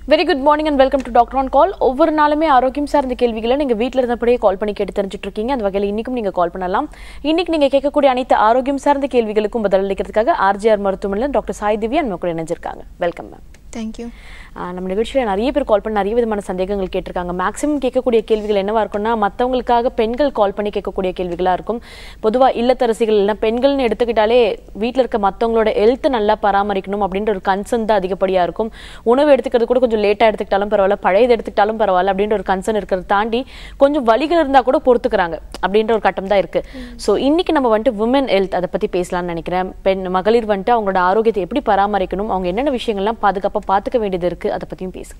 Very good morning and welcome to Doctor on Call. ஒவ்வொரு நாளுமே ஆரோக்கியம் சார்ந்த கேள்விகளை நீங்க வீட்ல இருந்தபடியே கால் பண்ணி கேட்டு தெரிஞ்சிட்டு இருக்கீங்க. அந்த வகையில இன்னைக்கும் நீங்க கால் பண்ணலாம். இன்னைக்கு நீங்க கேட்கக்கூடிய அனைத்து ஆரோக்கியம் சார்ந்த கேள்விகளுக்கும் பதிலளிக்கிறதுக்காக RJR மருத்துவமனையில டாக்டர் சாய் திவ்யா நம்ம கூட இணைஞ்சிருக்காங்க. Welcome ma'am. Thank you. நம்ம நிகழ்ச்சியில் நிறைய பேர் கால் பண்ணி நிறைய விதமான சந்தேகங்கள் கேட்டிருக்காங்க. மேக்ஸிமம் கேட்கக்கூடிய கேள்விகள் என்னவா இருக்கும்னா மற்றவங்களுக்காக பெண்கள் கால் பண்ணி கேட்கக்கூடிய கேள்விகளாக இருக்கும். பொதுவாக இல்லத்தரசிகள் இல்லைனா பெண்கள்னு எடுத்துக்கிட்டாலே வீட்டில் இருக்க மற்றவங்களோட ஹெல்த் நல்லா பராமரிக்கணும் அப்படின்ற ஒரு கன்சர்ன் தான் அதிகப்படியாக இருக்கும். உணவு எடுத்துக்கிறது கூட கொஞ்சம் லேட்டாக எடுத்துக்கிட்டாலும் பரவாயில்ல, பழையது எடுத்துக்கிட்டாலும் பரவாயில்ல அப்படின்ற ஒரு கன்சர்ன் இருக்கிறத தாண்டி கொஞ்சம் வலிகள் இருந்தால் கூட பொறுத்துக்கிறாங்க அப்படின்ற ஒரு கட்டம் தான் இருக்கு. ஸோ இன்னைக்கு நம்ம வந்துட்டு விமன் ஹெல்த் அதை பற்றி பேசலாம்னு நினைக்கிறேன். மகளிர் வந்துட்டு அவங்களோட ஆரோக்கியத்தை எப்படி பராமரிக்கணும், அவங்க என்னென்ன விஷயங்கள்லாம் பாதுகாப்பாக பார்த்துக்க வேண்டியது இருக்கு, அதை பத்தியும் பேசுங்க.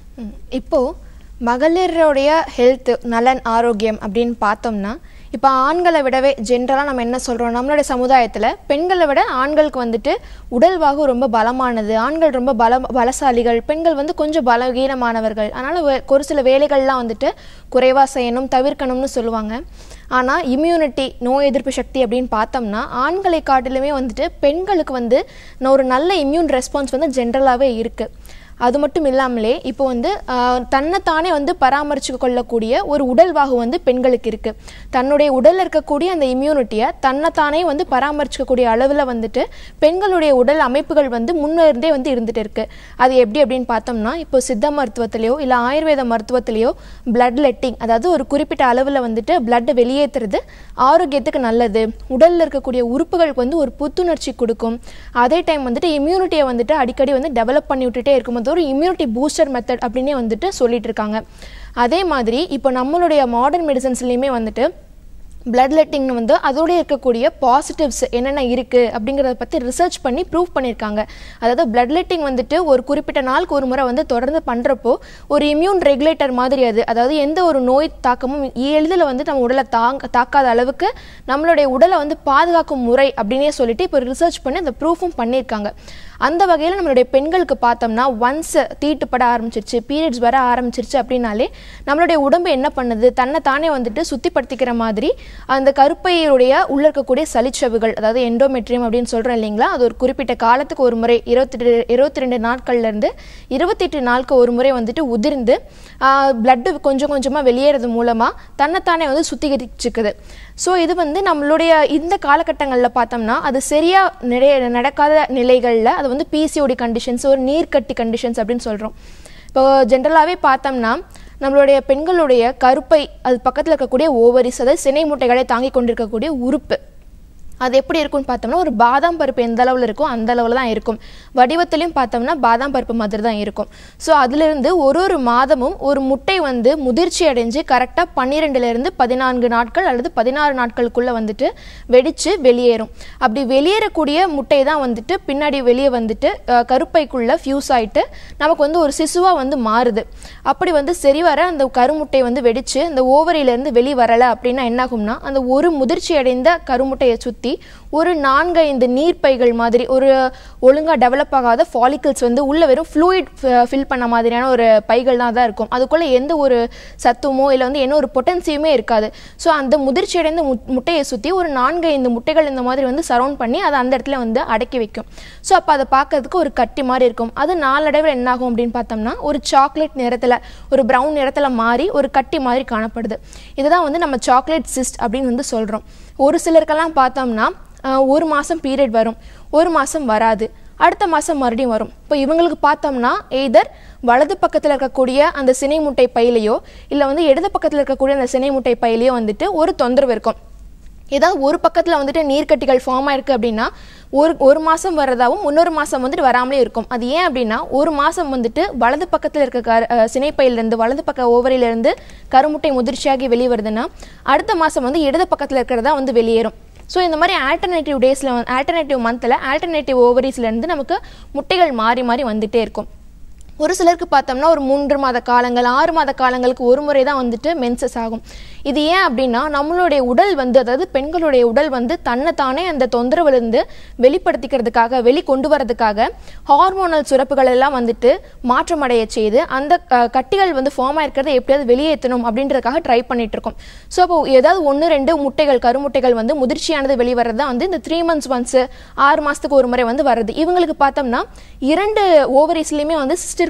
இப்போ மகளிருடைய ஹெல்த் நலன் ஆரோக்கியம் அப்படின்னு பார்த்தோம்னா இப்போ ஆண்களை விடவே ஜென்ரலாக நம்ம என்ன சொல்கிறோம், நம்மளுடைய சமுதாயத்தில் பெண்களை விட ஆண்களுக்கு வந்துட்டு உடல்வாகு ரொம்ப பலமானது, ஆண்கள் ரொம்ப பலசாலிகள், பெண்கள் வந்து கொஞ்சம் பலவீனமானவர்கள். அதனால் ஒரு சில வேலைகள்லாம் வந்துட்டு குறைவாக செய்யணும், தவிர்க்கணும்னு சொல்லுவாங்க. ஆனால் இம்யூனிட்டி நோய் எதிர்ப்பு சக்தி அப்படின்னு பார்த்தோம்னா ஆண்களை காட்டிலுமே வந்துட்டு பெண்களுக்கு வந்து ஒரு நல்ல இம்யூன் ரெஸ்பான்ஸ் வந்து ஜென்ரலாகவே இருக்குது. அது மட்டும் இல்லாமலே இப்போ வந்து தன்னைத்தானே வந்து பராமரித்து கொள்ளக்கூடிய ஒரு உடல்வாகு வந்து பெண்களுக்கு இருக்குது. தன்னுடைய உடலில் இருக்கக்கூடிய அந்த இம்யூனிட்டியை தன்னைத்தானே வந்து பராமரிக்கக்கூடிய அளவில் வந்துட்டு பெண்களுடைய உடல் அமைப்புகள் வந்து முன்னேறே வந்து இருந்துகிட்டு இருக்குது. அது எப்படி அப்படின்னு பார்த்தோம்னா இப்போ சித்த மருத்துவத்திலையோ இல்லை ஆயுர்வேத மருத்துவத்திலையோ பிளட் லெட்டிங், அதாவது ஒரு குறிப்பிட்ட அளவில் வந்துட்டு பிளட் வெளியேற்றுறது ஆரோக்கியத்துக்கு நல்லது, உடலில் இருக்கக்கூடிய உறுப்புகளுக்கு வந்து ஒரு புத்துணர்ச்சி கொடுக்கும். அதே டைம் வந்துட்டு இம்யூனிட்டியை வந்துட்டு அடிக்கடி வந்து டெவலப் பண்ணி விட்டுட்டே இருக்கும். ஒரு இம்யூனிட்டி பூஸ்டர் மெத்தட் அப்படின்னே வந்துட்டு சொல்லிட்டு இருக்காங்க. அதே மாதிரி இப்போ நம்மளுடைய மாடர்ன் மெடிசன்ஸ்லையுமே வந்துட்டு பிளட் லெட்டிங்னு வந்து அதோடய இருக்கக்கூடிய பாசிட்டிவ்ஸ் என்னென்ன இருக்குது அப்படிங்கிறத பற்றி ரிசர்ச் பண்ணி ப்ரூவ் பண்ணியிருக்காங்க. அதாவது பிளட் லெட்டிங் வந்துட்டு ஒரு குறிப்பிட்ட நாளுக்கு ஒரு முறை வந்து தொடர்ந்து பண்ணுறப்போ ஒரு இம்யூன் ரெகுலேட்டர் மாதிரி அது, அதாவது எந்த ஒரு நோய் தாக்கமும் எளிதில் வந்து நம்ம உடலை தாக்காத அளவுக்கு நம்மளுடைய உடலை வந்து பாதுகாக்கும் முறை அப்படின்னே சொல்லிட்டு இப்போ ரிசர்ச் பண்ணி அந்த ப்ரூஃபும் பண்ணியிருக்காங்க. அந்த வகையில் நம்மளுடைய பெண்களுக்கு பார்த்தோம்னா ஒன்ஸ் தீட்டுப்பட ஆரம்பிச்சிருச்சு, பீரியட்ஸ் வர ஆரம்பிச்சிருச்சு அப்படின்னாலே நம்மளுடைய உடம்பு என்ன பண்ணுது, தன்னை தானே வந்துட்டு சுத்திப்படுத்திக்கிற மாதிரி அந்த கருப்பையுடைய உள்ள இருக்கக்கூடிய சளிச்சவுகள், அதாவது எண்டோமெட்ரியம் அப்படின்னு சொல்கிறோம் இல்லைங்களா, அது ஒரு குறிப்பிட்ட காலத்துக்கு ஒரு முறை 22 நாட்கள்லேருந்து 28 நாளுக்கு ஒரு முறை வந்துட்டு உதிர்ந்து பிளட்டு கொஞ்சம் கொஞ்சமாக வெளியேறது மூலமாக தன்னைத்தானே வந்து சுத்திகரிச்சுக்குது. ஸோ இது வந்து நம்மளுடைய இந்த காலகட்டங்களில் பார்த்தோம்னா அது சரியாக நடக்காத நிலைகளில் அது வந்து பிசிஓடி கண்டிஷன்ஸ், ஒரு நீர்க்கட்டி கண்டிஷன்ஸ் அப்படின்னு சொல்கிறோம். இப்போ ஜென்ரலாகவே பார்த்தோம்னா நம்மளுடைய பெண்களுடைய கருப்பை அது பக்கத்தில் இருக்கக்கூடிய ஓவரிஸ், அதாவது சினை மூட்டைகளை தாங்கி கொண்டிருக்கக்கூடிய உறுப்பு, அது எப்படி இருக்குன்னு பார்த்தோம்னா ஒரு பாதாம் பருப்பு எந்த அளவில் இருக்கோ அந்த அளவில் தான் இருக்கும். வடிவத்திலையும் பார்த்தோம்னா பாதாம் பருப்பு மாதிரி தான் இருக்கும். ஸோ அதிலிருந்து ஒரு மாதமும் ஒரு முட்டை வந்து முதிர்ச்சி அடைஞ்சு கரெக்டாக 12லேருந்து 14 நாட்கள் அல்லது 16 நாட்களுக்குள்ளே வந்துட்டு வெடித்து வெளியேறும். அப்படி வெளியேறக்கூடிய முட்டை தான் வந்துட்டு பின்னாடி வெளியே வந்துட்டு கருப்பைக்குள்ளே ஃபியூஸ் ஆகிட்டு நமக்கு வந்து ஒரு சிசுவாக வந்து மாறுது. அப்படி வந்து சரிவர அந்த கருமுட்டை வந்து வெடித்து அந்த ஓவரியிலேருந்து வெளியே வரலை அப்படின்னா என்னாகும்னா அந்த ஒரு முதிர்ச்சி அடைந்த கருமுட்டையை சுற்றி ஒரு 4-5 நீர்ப்பைகள் மாதிரி ஒரு ஒழுங்காக டெவலப் ஆகாத ஃபாலிக்கல்ஸ் வந்து உள்ள வெறும் ஃப்ளூயிட் ஃபில் பண்ண மாதிரியான ஒரு பைகள் தான் இருக்கும். அதுக்குள்ளே எந்த ஒரு சத்துவமோ இல்லை வந்து என்ன ஒரு பொட்டன்சியுமே இருக்காது. ஸோ அந்த முதிர்ச்சி அடைந்த முட்டையை சுற்றி ஒரு 4-5 முட்டைகள் இந்த மாதிரி வந்து சரௌண்ட் பண்ணி அதை அந்த இடத்துல வந்து அடக்கி வைக்கும். ஸோ அப்போ அதை பார்க்கறதுக்கு ஒரு கட்டி மாதிரி இருக்கும். அது நாளடைவில் என்னாகும் அப்படின்னு பார்த்தோம்னா ஒரு சாக்லேட் நிறத்தில், ஒரு ப்ரௌன் நிறத்தில் மாறி ஒரு கட்டி மாதிரி காணப்படுது. இதுதான் வந்து நம்ம சாக்லேட் சிஸ்ட் அப்படின்னு வந்து சொல்கிறோம். ஒரு சிலருக்கெல்லாம் பார்த்தோம்னா ஒரு மாதம் பீரியட் வரும், ஒரு மாதம் வராது, அடுத்த மாதம் மறுபடியும் வரும். இப்போ இவங்களுக்கு பார்த்தோம்னா எய்தர் வலது பக்கத்தில் இருக்கக்கூடிய அந்த சினை முட்டை பையிலையோ இல்லை வந்து இடது பக்கத்தில் இருக்கக்கூடிய அந்த சினை முட்டை பையிலையோ வந்துட்டு ஒரு தொந்தரவு இருக்கும். ஏதாவது ஒரு பக்கத்தில் வந்துட்டு நீர்க்கட்டிகள் ஃபார்ம் ஆயிருக்கு அப்படின்னா ஒரு மாதம் வர்றதாகவும் இன்னொரு மாதம் வந்துட்டு வராமலே இருக்கும். அது ஏன் அப்படின்னா ஒரு மாதம் வந்துட்டு வலது பக்கத்தில் இருக்க சினைப்பையிலேருந்து வலது பக்க ஓவரியிலேருந்து கருமுட்டை முதிர்ச்சியாகி வெளியே வருதுன்னா அடுத்த மாதம் வந்து இடது பக்கத்தில் இருக்கிறதா வந்து வெளியேறும். ஸோ இந்த மாதிரி ஆல்டர்னேட்டிவ் மந்தில் ஆல்டர்னேட்டிவ் ஓவரிஸ்லேருந்து நமக்கு முட்டைகள் மாறி மாறி வந்துகிட்டே இருக்கும். ஒரு சிலருக்கு பார்த்தோம்னா ஒரு 3 மாத காலங்கள் 6 மாத காலங்களுக்கு ஒரு முறை தான் வந்துட்டு மென்சஸ் ஆகும். இது ஏன் அப்படின்னா நம்மளுடைய உடல் வந்து, அதாவது பெண்களுடைய உடல் வந்து தன்னைத்தானே அந்த தொந்தரவுலேருந்து வெளிப்படுத்திக்கிறதுக்காக வெளிக்கொண்டு வரதுக்காக ஹார்மோனல் சுரப்புகள் எல்லாம் வந்துட்டு மாற்றமடைய செய்து அந்த கட்டிகள் வந்து ஃபார்ம் ஆயிருக்கிறத எப்படியாவது வெளியேற்றணும் அப்படின்றதுக்காக ட்ரை பண்ணிட்டு இருக்கோம். ஸோ அப்போ ஏதாவது 1-2 முட்டைகள் கருமுட்டைகள் வந்து முதிர்ச்சியானது வெளிவரது தான் வந்து இந்த 3 months ஒன்ஸ் 6 மாதத்துக்கு ஒரு முறை வந்து வருது. இவங்களுக்கு பார்த்தோம்னா 2 ஓவரிஸ்லையுமே வந்து சிஸ்டர்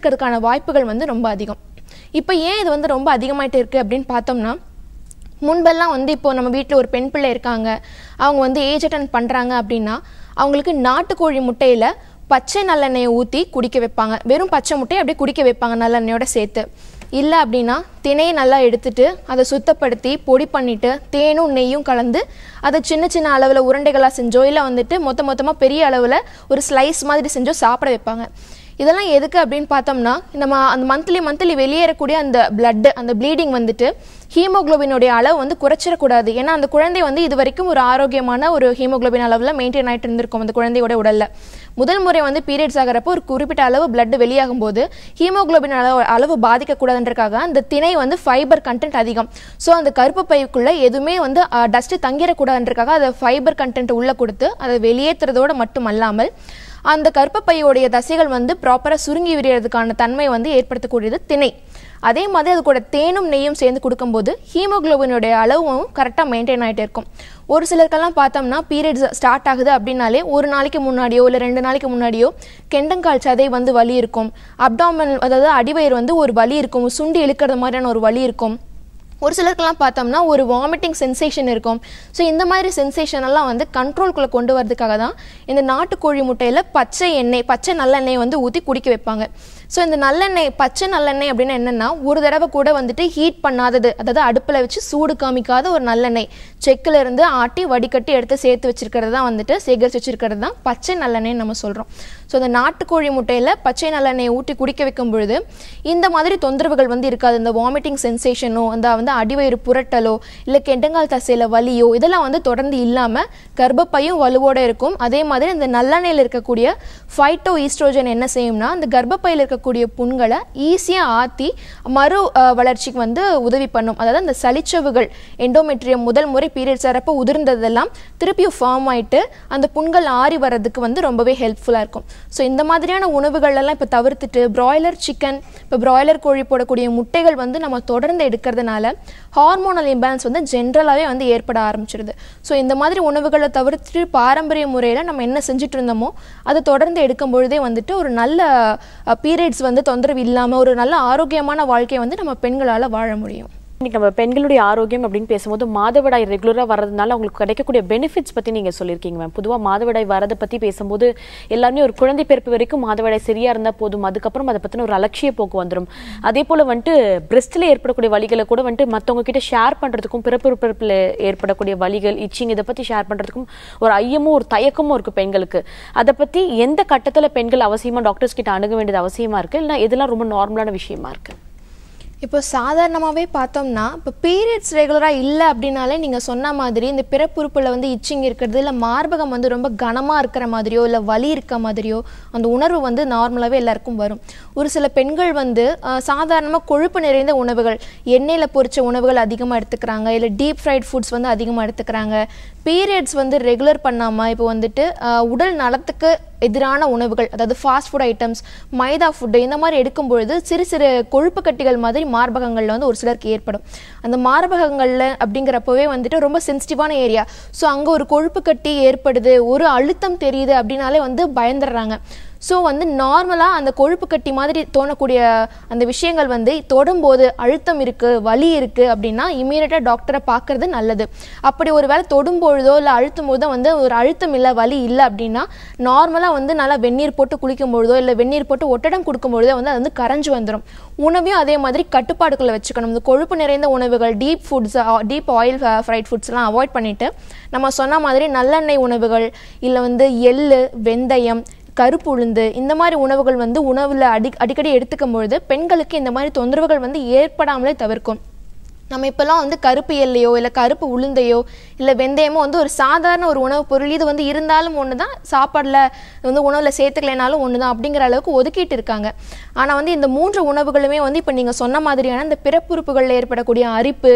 இருக்கிறதுக்கான வாய்ப்புகள் வந்து ரொம்ப அதிகம். இப்போ ஏன் இது வந்து ரொம்ப அதிகமாயிட்டே இருக்குது அப்படின்னு பார்த்தோம்னா, முன்பெல்லாம் வந்து இப்போ நம்ம வீட்டில் ஒரு பெண் பிள்ளை இருக்காங்க, அவங்க வந்து ஏஜ் அட்டன் பண்ணுறாங்க அப்படின்னா அவங்களுக்கு நாட்டுக்கோழி முட்டையில் பச்சை நல்லெண்ணெயை ஊற்றி குடிக்க வைப்பாங்க. வெறும் பச்சை முட்டையை அப்படியே குடிக்க வைப்பாங்க நல்லெண்ணெயோட சேர்த்து. இல்லை அப்படின்னா திணையை நல்லா எடுத்துட்டு அதை சுத்தப்படுத்தி பொடி பண்ணிவிட்டு தேனும் நெய்யும் கலந்து அதை சின்ன சின்ன அளவில் உருண்டைகளாக செஞ்சோ இல்லை வந்துட்டு மொத்தமாக பெரிய அளவில் ஒரு ஸ்லைஸ் மாதிரி செஞ்சோ சாப்பிட வைப்பாங்க. இதெல்லாம் எதுக்கு அப்படின்னு பார்த்தோம்னா, நம்ம அந்த மந்த்லி வெளியேறக்கூடிய அந்த பிளட்டு, அந்த ப்ளீடிங் வந்துட்டு ஹீமோக்ளோபினுடைய அளவு வந்து குறைச்சிடக்கூடாது. ஏன்னா அந்த குழந்தை வந்து இது வரைக்கும் ஒரு ஆரோக்கியமான ஒரு ஹீமோக்ளோபின் அளவில் மெயின்டைன் ஆகிட்டு இருந்திருக்கும் அந்த குழந்தையோட உடலில். முதல் முறை வந்து பீரியட்ஸ் ஆகிறப்போ ஒரு குறிப்பிட்ட அளவு பிளட் வெளியாகும் போது ஹீமோக்ளோபின் அளவு பாதிக்கக்கூடாதுன்றக்காக அந்த திணை வந்து ஃபைபர் கண்டென்ட் அதிகம். ஸோ அந்த கருப்பு பைக்குள்ளே எதுவுமே வந்து டஸ்ட்டு தங்கிடக்கூடாதுன்றக்காக அதை ஃபைபர் கண்டென்ட் உள்ளே கொடுத்து அதை வெளியேற்றுறதோடு மட்டும் அல்லாமல் அந்த கர்ப்பப்பையோடைய தசைகள் வந்து ப்ராப்பராக சுருங்கி விரியறதுக்கான தன்மை வந்து ஏற்படுத்தக்கூடியது திணை. அதே மாதிரி அது கூட தேனும் நெய்யும் சேர்ந்து கொடுக்கும்போது ஹீமோக்ளோபினுடைய அளவும் கரெக்டாக மெயின்டைன் ஆகிட்டே இருக்கும். ஒரு சிலருக்கெல்லாம் பார்த்தோம்னா பீரியட்ஸ் ஸ்டார்ட் ஆகுது அப்படின்னாலே ஒரு நாளைக்கு முன்னாடியோ இல்லை 2 நாளைக்கு முன்னாடியோ கெண்டங்கால் சதை வந்து வலி இருக்கும், அப்டாமினல் அதாவது அடிவயிறு வந்து ஒரு வலி இருக்கும், சுண்டி இழுக்கிறது மாதிரியான ஒரு வலி இருக்கும். ஒரு சிலருக்கெல்லாம் பார்த்தோம்னா ஒரு வாமிட்டிங் சென்சேஷன் இருக்கும். ஸோ இந்த மாதிரி சென்சேஷன் எல்லாம் வந்து கண்ட்ரோல்குள்ளே கொண்டு வரதுக்காக தான் இந்த நாட்டுக்கோழி முட்டையில் பச்சை நல்லெண்ணெய் வந்து ஊற்றி குடிக்க வைப்பாங்க. ஸோ இந்த நல்லெண்ணெய், பச்சை நல்லெண்ணெய் அப்படின்னு என்னென்னா, ஒரு தடவை கூட வந்துட்டு ஹீட் பண்ணாதது, அதாவது அடுப்பில் வச்சு சூடு காமிக்காத ஒரு நல்லெண்ணெய் செக்கில் இருந்து ஆட்டி வடிகட்டி எடுத்து சேர்த்து வச்சிருக்கிறது தான் வந்துட்டு சேகரித்து வச்சிருக்கிறது தான் பச்சை நல்லெண்ணெய் நம்ம சொல்கிறோம். ஸோ இந்த நாட்டுக்கோழி முட்டையில் பச்சை நல்லெண்ணெயை ஊற்றி குடிக்க வைக்கும் பொழுது இந்த மாதிரி தொந்தரவுகள் வந்து இருக்காது. இந்த வாமிட்டிங் சென்சேஷனோ, அந்த வந்து அடிவயிறு புரட்டலோ, இல்லை கெண்டங்கால் தசையில் வலியோ இதெல்லாம் வந்து தொடர்ந்து இல்லாமல் கர்ப்பப்பையும் வலுவோடு இருக்கும். அதே மாதிரி இந்த நல்லெண்ணெயில் இருக்கக்கூடிய ஃபைட்டோ ஈஸ்ட்ரோஜன் என்ன செய்யும்னா, அந்த கர்ப்பப்பையில் இருக்கக்கூடிய புண்களை ஈஸியாக ஆற்றி மறு வளர்ச்சிக்கு வந்து உதவி பண்ணும். அதாவது அந்த சளிச்சவுகள், எண்டோமெட்ரியம் முதல் முறை பீரியட்ஸ் வரப்போ உதிர்ந்ததெல்லாம் திருப்பியும் ஃபார்ம் ஆகிட்டு அந்த புண்கள் ஆறி வர்றதுக்கு வந்து ரொம்பவே ஹெல்ப்ஃபுல்லாக இருக்கும். ஸோ இந்த மாதிரியான உணவுகளெல்லாம் இப்போ தவிர்த்துட்டு பிராய்லர் சிக்கன், இப்போ பிராய்லர் கோழி போடக்கூடிய முட்டைகள் வந்து நம்ம தொடர்ந்து எடுக்கிறதுனால ஹார்மோனல் இம்பேலன்ஸ் வந்து ஜென்ரலாகவே வந்து ஏற்பட ஆரம்பிச்சிருது. ஸோ இந்த மாதிரி உணவுகளை தவிர்த்துட்டு பாரம்பரிய முறையில் நம்ம என்ன செஞ்சுட்டு இருந்தோமோ அதை தொடர்ந்து எடுக்கும் பொழுதே வந்துட்டு ஒரு நல்ல பீரியட்ஸ் வந்து தொந்தரவு இல்லாமல் ஒரு நல்ல ஆரோக்கியமான வாழ்க்கையை வந்து நம்ம பெண்களால் வாழ முடியும். இன்னைக்கு நம்ம பெண்களுடைய ஆரோக்கியம் அப்படின்னு பேசும்போது மாதவிடாய் ரெகுலராக வர்றதுனால அவங்களுக்கு கிடைக்கக்கூடிய பெனிஃபிட்ஸ் பற்றி நீங்கள் சொல்லியிருக்கீங்க மேம். பொதுவாக மாதவிடாய் வரதை பற்றி பேசும்போது எல்லாருமே ஒரு குழந்தை பிறப்பு வரைக்கும் மாதவிடாய் சரியாக இருந்தால் போதும், அதுக்கப்புறம் அதை பற்றின ஒரு அலட்சிய போக்கு வந்துடும். அதே போல் வந்துட்டு பிரெஸ்ட்டில் ஏற்படக்கூடிய வலிகளை கூட வந்துட்டு மற்றவங்க கிட்ட ஷேர் பண்ணுறதுக்கும், பிறப்பில் ஏற்படக்கூடிய வலிகள், இச்சிங் இதை பற்றி ஷேர் பண்ணுறதுக்கும் ஒரு ஐயமும் ஒரு தயக்கமும் இருக்குது பெண்களுக்கு. அதை பற்றி எந்த கட்டத்தில் பெண்கள் அவசியமாக டாக்டர்ஸ் கிட்ட அணுக வேண்டியது அவசியமாக இருக்குது, இல்லை இதெல்லாம் ரொம்ப நார்மலான விஷயமா இருக்குது? இப்போ சாதாரணமாகவே பார்த்தோம்னா, இப்போ பீரியட்ஸ் ரெகுலராக இல்லை அப்படின்னாலே நீங்கள் சொன்ன மாதிரி இந்த பிறப்புறுப்பில் வந்து இச்சிங் இருக்கிறது, இல்லை மார்பகம் வந்து ரொம்ப கனமாக இருக்கிற மாதிரியோ இல்லை வலி இருக்க மாதிரியோ அந்த உணர்வு வந்து நார்மலாகவே எல்லாருக்கும் வரும். ஒரு சில பெண்கள் வந்து சாதாரணமாக கொழுப்பு நிறைந்த உணவுகள், எண்ணெயில் பொரிச்ச உணவுகள் அதிகமாக எடுத்துக்கிறாங்க, இல்லை டீப் ஃப்ரைட் ஃபுட்ஸ் வந்து அதிகமாக எடுத்துக்கிறாங்க. பீரியட்ஸ் வந்து ரெகுலர் பண்ணாமல் இப்போ வந்துட்டு உடல் நலத்துக்கு எதிரான உணவுகள், அதாவது fast food items, maida food இந்த மாதிரி எடுக்கும்பொழுது சிறு சிறு கொழுப்பு கட்டிகள் மாதிரி மார்பகங்களில் வந்து ஒரு சிலருக்கு ஏற்படும். அந்த மார்பகங்களில் அப்படிங்கிறப்பவே வந்துட்டு ரொம்ப சென்சிட்டிவான ஏரியா. ஸோ அங்கே ஒரு கொழுப்பு கட்டி ஏற்படுது, ஒரு அழுத்தம் தெரியுது அப்படின்னாலே வந்து பயந்துடுறாங்க. ஸோ வந்து நார்மலாக அந்த கொழுப்பு கட்டி மாதிரி தோணக்கூடிய அந்த விஷயங்கள் வந்து தொடும்போது அழுத்தம் இருக்குது, வலி இருக்குது அப்படின்னா இமீடியட்டாக டாக்டரை பார்க்குறது நல்லது. அப்படி ஒரு வேளை தொடும்பொழுதோ இல்லை அழுத்தும் போதோ வந்து ஒரு அழுத்தம் இல்லை, வலி இல்லை அப்படின்னா நார்மலாக வந்து நல்லா வெந்நீர் போட்டு குளிக்கும் பொழுதோ இல்லை வெந்நீர் போட்டு ஒட்டடம் கொடுக்கும் பொழுதோ வந்து அது வந்து கரைஞ்சு வந்துடும். உணவையும் அதே மாதிரி கட்டுப்பாடுக்குள்ளே வச்சுக்கணும். இந்த கொழுப்பு நிறைந்த உணவுகள், டீப் ஆயில் ஃப்ரைட் ஃபுட்ஸ்லாம் அவாய்ட் பண்ணிவிட்டு நம்ம சொன்ன மாதிரி நல்லெண்ணெய் உணவுகள், இல்லை வந்து எள்ளு, வெந்தயம், கருப்பு உளுந்து இந்த மாதிரி உணவுகள் வந்து உணவில் அடிக்கடி எடுத்துக்கும் பொழுது பெண்களுக்கு இந்த மாதிரி தொந்தரவுகள் வந்து ஏற்படாமலே தவிர்க்கும். நம்ம இப்போல்லாம் வந்து கருப்பு எல்லையோ இல்லை கருப்பு உளுந்தையோ இல்லை வெந்தயமோ வந்து ஒரு சாதாரண ஒரு உணவு பொருள், இது வந்து இருந்தாலும் ஒன்று தான், சாப்பாடில் வந்து உணவில் சேர்த்துக்கலைனாலும் ஒன்று தான் அப்படிங்கிற அளவுக்கு ஒதுக்கிட்டு இருக்காங்க. ஆனால் வந்து இந்த 3 உணவுகளுமே வந்து இப்போ நீங்கள் சொன்ன மாதிரியான இந்த பிறப்புறுப்புகளில் ஏற்படக்கூடிய அரிப்பு,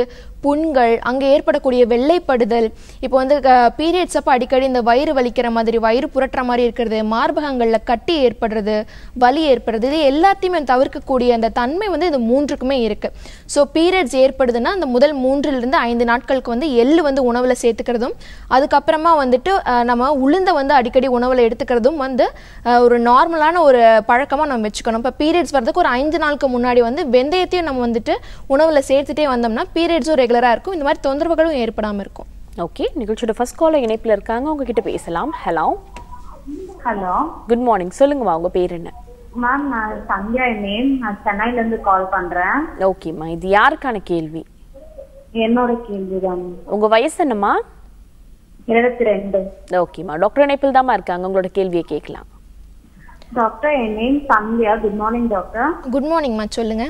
புண்கள், அங்கே ஏற்படக்கூடிய வெள்ளைப்படுதல், இப்போ வந்து பீரியட்ஸ் அப்போ அடிக்கடி இந்த வயிறு வலிக்கிற மாதிரி, வயிறு புரட்டுற மாதிரி இருக்கிறது, மார்பகங்களில் கட்டி ஏற்படுறது, வலி ஏற்படுறது, இது எல்லாத்தையுமே தவிர்க்கக்கூடிய அந்த தன்மை வந்து இந்த 3க்குமே இருக்குது. ஸோ பீரியட்ஸ் ஏற்படுதுன்னா அந்த முதல் 3லிருந்து 5 நாட்களுக்கு வந்து எள்ளு வந்து உணவில் சேர்த்துக்கிறதும், அதுக்கப்புறமா வந்துட்டு நம்ம உளுந்தை வந்து அடிக்கடி உணவில் எடுத்துக்கிறதும் வந்து ஒரு நார்மலான ஒரு பழக்கமாக நம்ம வச்சுக்கணும். இப்போ பீரியட்ஸ் வரதுக்கு ஒரு 5 நாளுக்கு முன்னாடி வந்து வெந்தயத்தையும் நம்ம வந்துட்டு உணவில் சேர்த்துட்டே வந்தோம்னா பீரியட்ஸும் ரெகுலராக இருக்கும், இந்த மாதிரி தொந்தரவுகளும் ஏற்படாமல் இருக்கும். ஓகே, நிகழ்ச்சியோட ஃபர்ஸ்ட் காலர் இணைப்பில் இருக்காங்க, உங்ககிட்ட பேசலாம். Hello hello, good morning. சொல்லுங்கம்மா, உங்க பேர் என்ன? மேம், நான் சந்தியா நேம். நான் சென்னையில இருந்து கால் பண்றேன். ஓகேம்மா, இது யாருக்கான கேள்வி? என்னோட கேள்விதான். உங்க வயசு என்னம்மா? 22. ஓகேம்மா, டாக்டர் இணைப்பில் தாம்மா இருக்காங்க, உங்களோட கேள்வியை கேட்கலாம். டாக்டர், என் name Sandhya. Good morning doctor. Good மார்னிங்மா, சொல்லுங்க.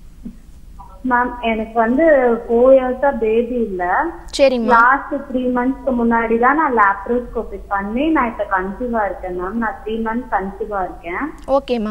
மேம், எனக்கு வந்து 4 இயர்ஸா பேபி இல்ல. சரிம்மா. லாஸ்ட் 3 மந்த்ஸ்க்கு முன்னாடி தான் நான் லாப்ரோஸ்கோபி பண்ணி நான் இப்ப கன்சீவா இருக்கேன் மேம். நான் 3 மந்த்ஸ் கன்சீவா இருக்கேன். ஓகேம்மா.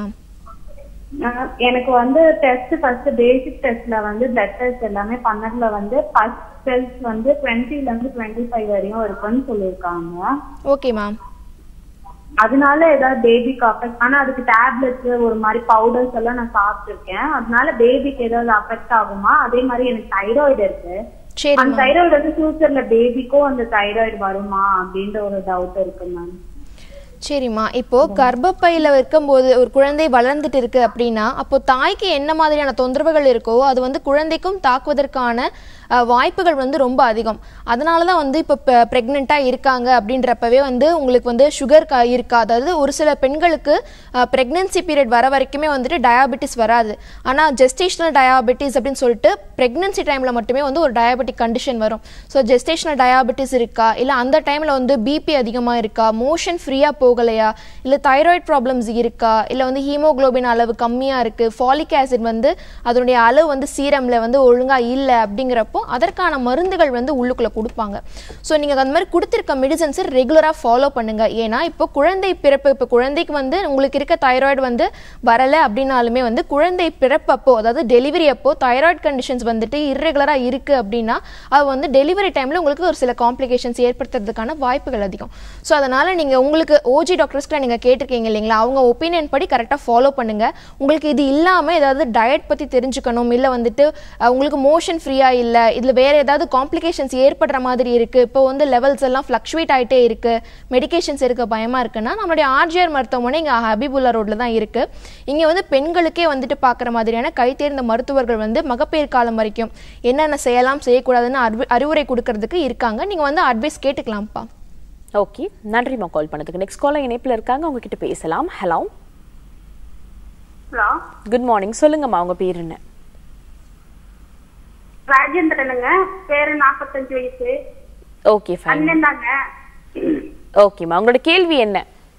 எனக்கு வந்து ஃபர்ஸ்ட் பேசிக் டெஸ்ட்ல வந்து பிளட் டெஸ்ட் எல்லாமே பண்ணதுல வந்து ஃபர்ஸ்ட் செல்ஸ் வந்து 20ல இருந்து 25 வரையும் இருக்குன்னு சொல்லியிருக்காங்க. ஓகேம்மா. அதனால ஏதாவது பேபிக்கு அஃபெக்ட், ஆனா அதுக்கு டேப்லெட்ஸ் ஒரு மாதிரி பவுடர்ஸ் எல்லாம் நான் சாப்பிட்டுருக்கேன். அதனால பேபிக்கு ஏதாவது அஃபெக்ட் ஆகுமா? அதே மாதிரி எனக்கு தைராய்டு இருக்கு. அந்த தைராய்டு வந்து ஃபியூச்சர்ல பேபிக்கும் அந்த தைராய்டு வருமா அப்படின்ற ஒரு டவுட் இருக்கு மேம். சரிம்மா, இப்போ கர்ப்பப்பையில இருக்கும்போது ஒரு குழந்தை வளர்ந்துட்டு இருக்கு அப்படின்னா அப்போ தாய்க்கு என்ன மாதிரியான தொந்தரவுகள் இருக்கோ அது வந்து குழந்தைக்கும் தாக்குவதற்கான வாய்ப்புகள் வந்து ரொம்ப அதிகம். அதனால தான் வந்து இப்போ ப்ரெக்னெண்ட்டாக இருக்காங்க அப்படின்றப்பவே வந்து உங்களுக்கு வந்து சுகர் இருக்கா, அதாவது ஒரு சில பெண்களுக்கு ப்ரெக்னென்சி பீரியட் வர வரைக்குமே வந்துட்டு டயாபெட்டிஸ் வராது. ஆனால் ஜெஸ்டேஷனல் டயாபெட்டிஸ் அப்படின்னு சொல்லிட்டு ப்ரெக்னென்சி டைமில் மட்டுமே வந்து ஒரு டயாபெட்டிக் கண்டிஷன் வரும். ஸோ ஜெஸ்டேஷனல் டயாபெட்டிஸ் இருக்கா, இல்லை அந்த டைமில் வந்து பிபி அதிகமாக இருக்கா, மோஷன் ஃப்ரீயாக போகலையா, இல்லை தைராய்டு ப்ராப்ளம்ஸ் இருக்கா, இல்லை வந்து ஹீமோக்ளோபின் அளவு கம்மியாக இருக்குது, ஃபாலிக் ஆசிட் வந்து அதனுடைய அளவு வந்து சீரமில் வந்து ஒழுங்காக இல்லை அப்படிங்கிறப்போ அதற்கான மருந்துகள் வந்து உள்ளுக்குள்ளே கொடுப்பாங்க. ஸோ நீங்கள் அந்த மாதிரி கொடுத்துருக்க மெடிசன்ஸை ரெகுலராக ஃபாலோ பண்ணுங்கள். ஏன்னா இப்போ குழந்தை பிறப்பு, இப்போ குழந்தைக்கு வந்து உங்களுக்கு இருக்க தைராய்டு வந்து வரலை அப்படின்னாலுமே வந்து குழந்தை பிறப்பப்போ, அதாவது டெலிவரி அப்போ தைராய்டு கண்டிஷன்ஸ் வந்துட்டு இர்ரெகுலராக இருக்குது அப்படின்னா அது வந்து டெலிவரி டைமில் உங்களுக்கு ஒரு சில காம்ப்ளிகேஷன்ஸ் ஏற்படுத்துறதுக்கான வாய்ப்புகள் அதிகம். ஸோ அதனால் நீங்கள் உங்களுக்கு ஓஜி டாக்டர்ஸ்க்கு நீங்கள் கேட்டிருக்கீங்க இல்லைங்களா, அவங்க ஒப்பீனியன் படி கரெக்டாக ஃபாலோ பண்ணுங்கள். உங்களுக்கு இது இல்லாமல் ஏதாவது டயட் பற்றி தெரிஞ்சுக்கணும், இல்லை வந்துட்டு உங்களுக்கு மோஷன் ஃப்ரீயாக இல்லை, இதில் வேறு ஏதாவது காம்ப்ளிகேஷன்ஸ் ஏற்படுற மாதிரி இருக்குது, இப்போ வந்து லெவல்ஸ் எல்லாம் ஃப்ளக்சுவேட் ஆகிட்டே இருக்குது, மெடிகேஷன்ஸ் இருக்க பயமாக இருக்குன்னா நம்மளுடைய ஆர்ஜிஆர் மருத்துவமனை இங்கே ஹபீபுல்லா ரோட்டில் தான் இருக்குது. இங்கே வந்து பெண்களுக்கே வந்துட்டு பார்க்குற மாதிரியான கை தேர்ந்த மருத்துவர்கள் வந்து மகப்பேறு காலம் வரைக்கும் என்னென்ன செய்யலாம் செய்யக்கூடாதுன்னு அறிவுரை கொடுக்கறதுக்கு இருக்காங்க. நீங்கள் வந்து அட்வைஸ் கேட்டுக்கலாம்ப்பா. ஓகே, நன்றிம்மா கால் பண்ணதுக்கு. நெக்ஸ்ட் காலர் இணைப்பில் இருக்காங்க, உங்ககிட்ட பேசலாம். Hello hello, good morning. சொல்லுங்கம்மா, உங்க பேர் என்ன? ராஜேந்திரனுங்க, பேரு 45 வயசு. Okay, fine. அண்ணன் தாங்க. ஓகேம்மா, உங்களோட கேள்வி என்ன?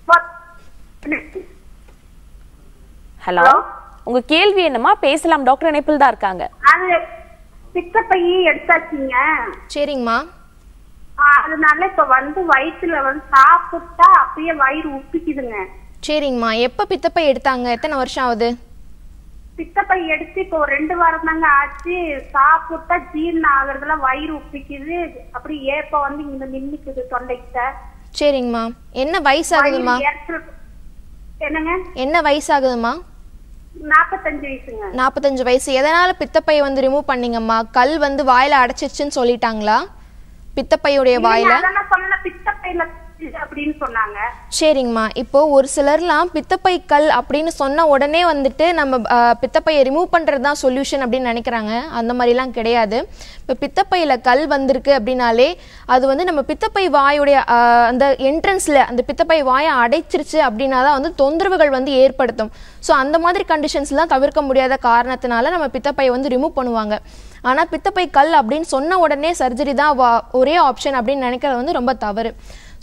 ஹலோ, உங்க கேள்வி என்னம்மா? பேசலாம், டாக்டர் இணைப்பில் தான் இருக்காங்க. அது பித்தப்பை எடுத்தாச்சுங்க. சரிங்கம்மா. அதனால இப்ப வந்து வயிற்றுல வந்து சாப்பிட்டா அப்படியே வயிறு உப்பிக்குதுங்க. சரிங்கம்மா, எப்போ பித்தப்பை எடுத்தாங்க, எத்தனை வருஷம் ஆகுது? பித்தப்பை எடுத்து இப்போ 2 வாரம் தாங்க ஆச்சு. சாப்பிட்டா ஜீரணம் ஆகுறதுல வயிறு உப்பிக்குது, அப்படி ஏப்ப வந்து இங்க நின்னுக்குது தொண்டைக்கிட்ட. சரிங்கம்மா, என்ன வயசாகுதுமா? என்னங்க, என்ன வயசாகுதுமா? 45 வயசுங்க. 45 வயசு. எதனால பித்தப்பையை வந்து ரிமூவ் பண்ணீங்கம்மா? கல் வந்து வாயில அடைச்சிச்சுன்னு சொல்லிட்டாங்களா பித்தப்பையுடைய வாயில? பித்தப்பையில அப்படின்னு சொன்னாங்க. சரிங்கம்மா, இப்போ ஒரு சிலர்லாம் பித்தப்பை கல் அப்படின்னு சொன்ன உடனே வந்துட்டு நம்ம பித்தப்பையை ரிமூவ் பண்ணுறது தான் சொல்யூஷன் அப்படின்னு நினைக்கிறாங்க. அந்த மாதிரிலாம் கிடையாது. இப்போ பித்தப்பையில் கல் வந்திருக்கு அப்படின்னாலே அது வந்து நம்ம பித்தப்பை வாயுடைய அந்த என்ட்ரன்ஸில் அந்த பித்தப்பை வாயை அடைச்சிருச்சு அப்படின்னா தான் வந்து தொந்தரவுகள் வந்து ஏற்படுத்தும். ஸோ அந்த மாதிரி கண்டிஷன்ஸ்லாம் தவிர்க்க முடியாத காரணத்தினால நம்ம பித்தப்பையை வந்து ரிமூவ் பண்ணுவாங்க. ஆனால் பித்தப்பை கல் அப்படின்னு சொன்ன உடனே சர்ஜரி தான் ஒரே ஆப்ஷன் அப்படின்னு நினைக்கிறது வந்து ரொம்ப தவறு.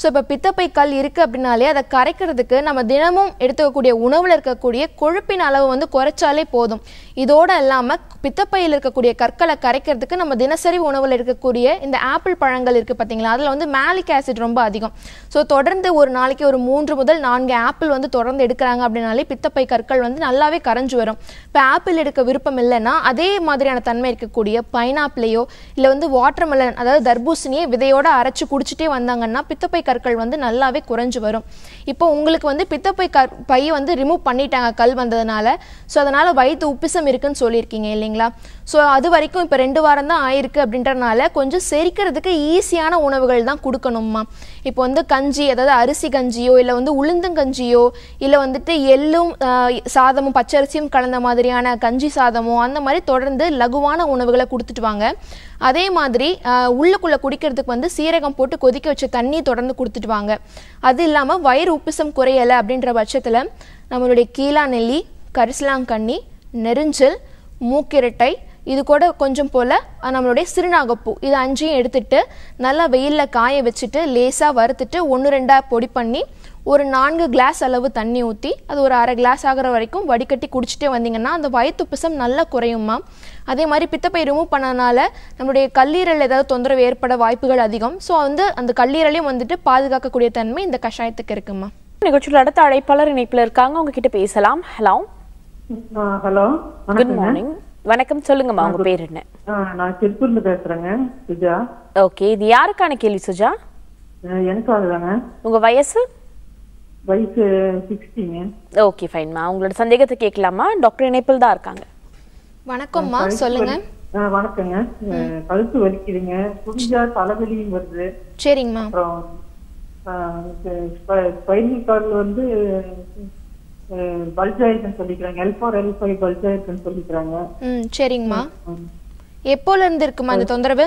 ஸோ இப்போ பித்தப்பை கல் இருக்குது அப்படின்னாலே அதை கரைக்கிறதுக்கு நம்ம தினமும் எடுத்துக்கக்கூடிய உணவில் இருக்கக்கூடிய கொழுப்பின் அளவு வந்து குறைச்சாலே போதும். இதோடு இல்லாமல் பித்தப்பையில் இருக்கக்கூடிய கற்களை கரைக்கிறதுக்கு நம்ம தினசரி உணவில் இருக்கக்கூடிய இந்த ஆப்பிள் பழங்கள் இருக்குது பார்த்தீங்களா, அதில் வந்து மேலிக் ஆசிட் ரொம்ப அதிகம். ஸோ தொடர்ந்து ஒரு நாளைக்கு ஒரு 3 முதல் 4 ஆப்பிள் வந்து தொடர்ந்து எடுக்கிறாங்க அப்படின்னாலே பித்தப்பை கற்கள் வந்து நல்லாவே கரைஞ்சு வரும். இப்போ ஆப்பிள் எடுக்க விருப்பம் இல்லைன்னா அதே மாதிரியான தன்மை இருக்கக்கூடிய பைனாப்பிளையோ இல்லை வந்து வாட்டர்மெலன், அதாவது தர்பூசணியை விதையோடு அரைச்சி குடிச்சிட்டே வந்தாங்கன்னா பித்தப்பை கற்கள் வந்து நல்லாவே குறைஞ்சு வரும். இப்போ உங்களுக்கு வந்து பித்தப்பை பை வந்து ரிமூவ் பண்ணிட்டாங்க கல் வந்ததுனால. ஸோ அதனால் வயிற்று உப்பிசம் இருக்குன்னு சொல்லியிருக்கீங்க இல்லைங்களா. ஸோ அது வரைக்கும் இப்போ 2 வாரம் தான் ஆயிருக்கு அப்படின்றனால கொஞ்சம் செரிக்கிறதுக்கு ஈஸியான உணவுகள் தான் கொடுக்கணும்மா. இப்போ வந்து கஞ்சி, அதாவது அரிசி கஞ்சியோ இல்லை வந்து உளுந்தங்கஞ்சியோ இல்லை வந்துட்டு எள்ளும் சாதமும் பச்சரிசியும் கலந்த மாதிரியான கஞ்சி சாதமோ அந்த மாதிரி தொடர்ந்து லகுவான உணவுகளை கொடுத்துட்டு வாங்க. அதே மாதிரி உள்ளுக்குள்ளே குடிக்கிறதுக்கு வந்து சீரகம் போட்டு கொதிக்க வச்ச தண்ணி தொடர்ந்து கொடுத்துட்டு வாங்க. அது இல்லாமல் வயிறு உப்பிசம் குறையலை அப்படின்ற பட்சத்தில் நம்மளுடைய கீழா நெல்லி, கரிசலாங்கண்ணி, நெரிஞ்சல், மூக்கிரட்டை, இது கூட கொஞ்சம் போல் நம்மளுடைய சிறுநாகப்பூ, இது 5ஐயும் எடுத்துட்டு நல்லா வெயிலில் காய வச்சுட்டு லேசாக வறுத்துட்டு 1-2 பொடி பண்ணி ஒரு 4 கிளாஸ் அளவு தண்ணி ஊற்றி அது ஒரு அரை கிளாஸ் ஆகிற வரைக்கும் வடிகட்டி குடிச்சிட்டே வந்தீங்கன்னா அந்த வயிற்று உப்பிசம் நல்லா குறையுமா. அதே மாதிரி பித்தப்பை ரிமூவ் பண்ணனால நம்மளுடைய கல்லீரல் ஏதாவது தொந்தரவு ஏற்பட வாய்ப்புகள் அதிகம். ஸோ வந்து அந்த கல்லீரலையும் வந்துட்டு பாதுகாக்கக்கூடிய தன்மை இந்த கஷாயத்துக்கு இருக்குமா. நிகழ்ச்சியில் அடுத்த அழைப்பாளர் இணைப்பில் இருக்காங்க, உங்ககிட்ட பேசலாம். Hello hello, good morning. வணக்கம், சொல்லுங்கம்மா, உங்க பேர் என்ன? நான் திருப்பூர்ல பேசுறேங்க, சுஜா. ஓகே, இது யாருக்கான கேள்வி சுஜா? எனக்காகதாங்க. உங்க வயசு? வயசு 60ங்க. ஓகே ஃபைன்மா, உங்களோட சந்தேகத்தை கேட்கலாமா? டாக்டர் இணைப்பில் தான் இருக்காங்க. வணக்கம்மா, சொல்லுங்க. வணக்கங்க. கழுத்து வலிக்குதுங்க, புரிஞ்சா தலைவலியும் வருது. சரிங்கம்மா. அப்புறம் ஸ்பைனல் கார்டில் வந்து பல்ஜாயிருக்குன்னு சொல்லிக்கிறாங்க, L4 L5 பல்ஜாயிருக்குன்னு சொல்லிக்கிறாங்க. சரிங்கம்மா. எப்போல இருந்து இருக்குமா அந்த தொந்தரவு?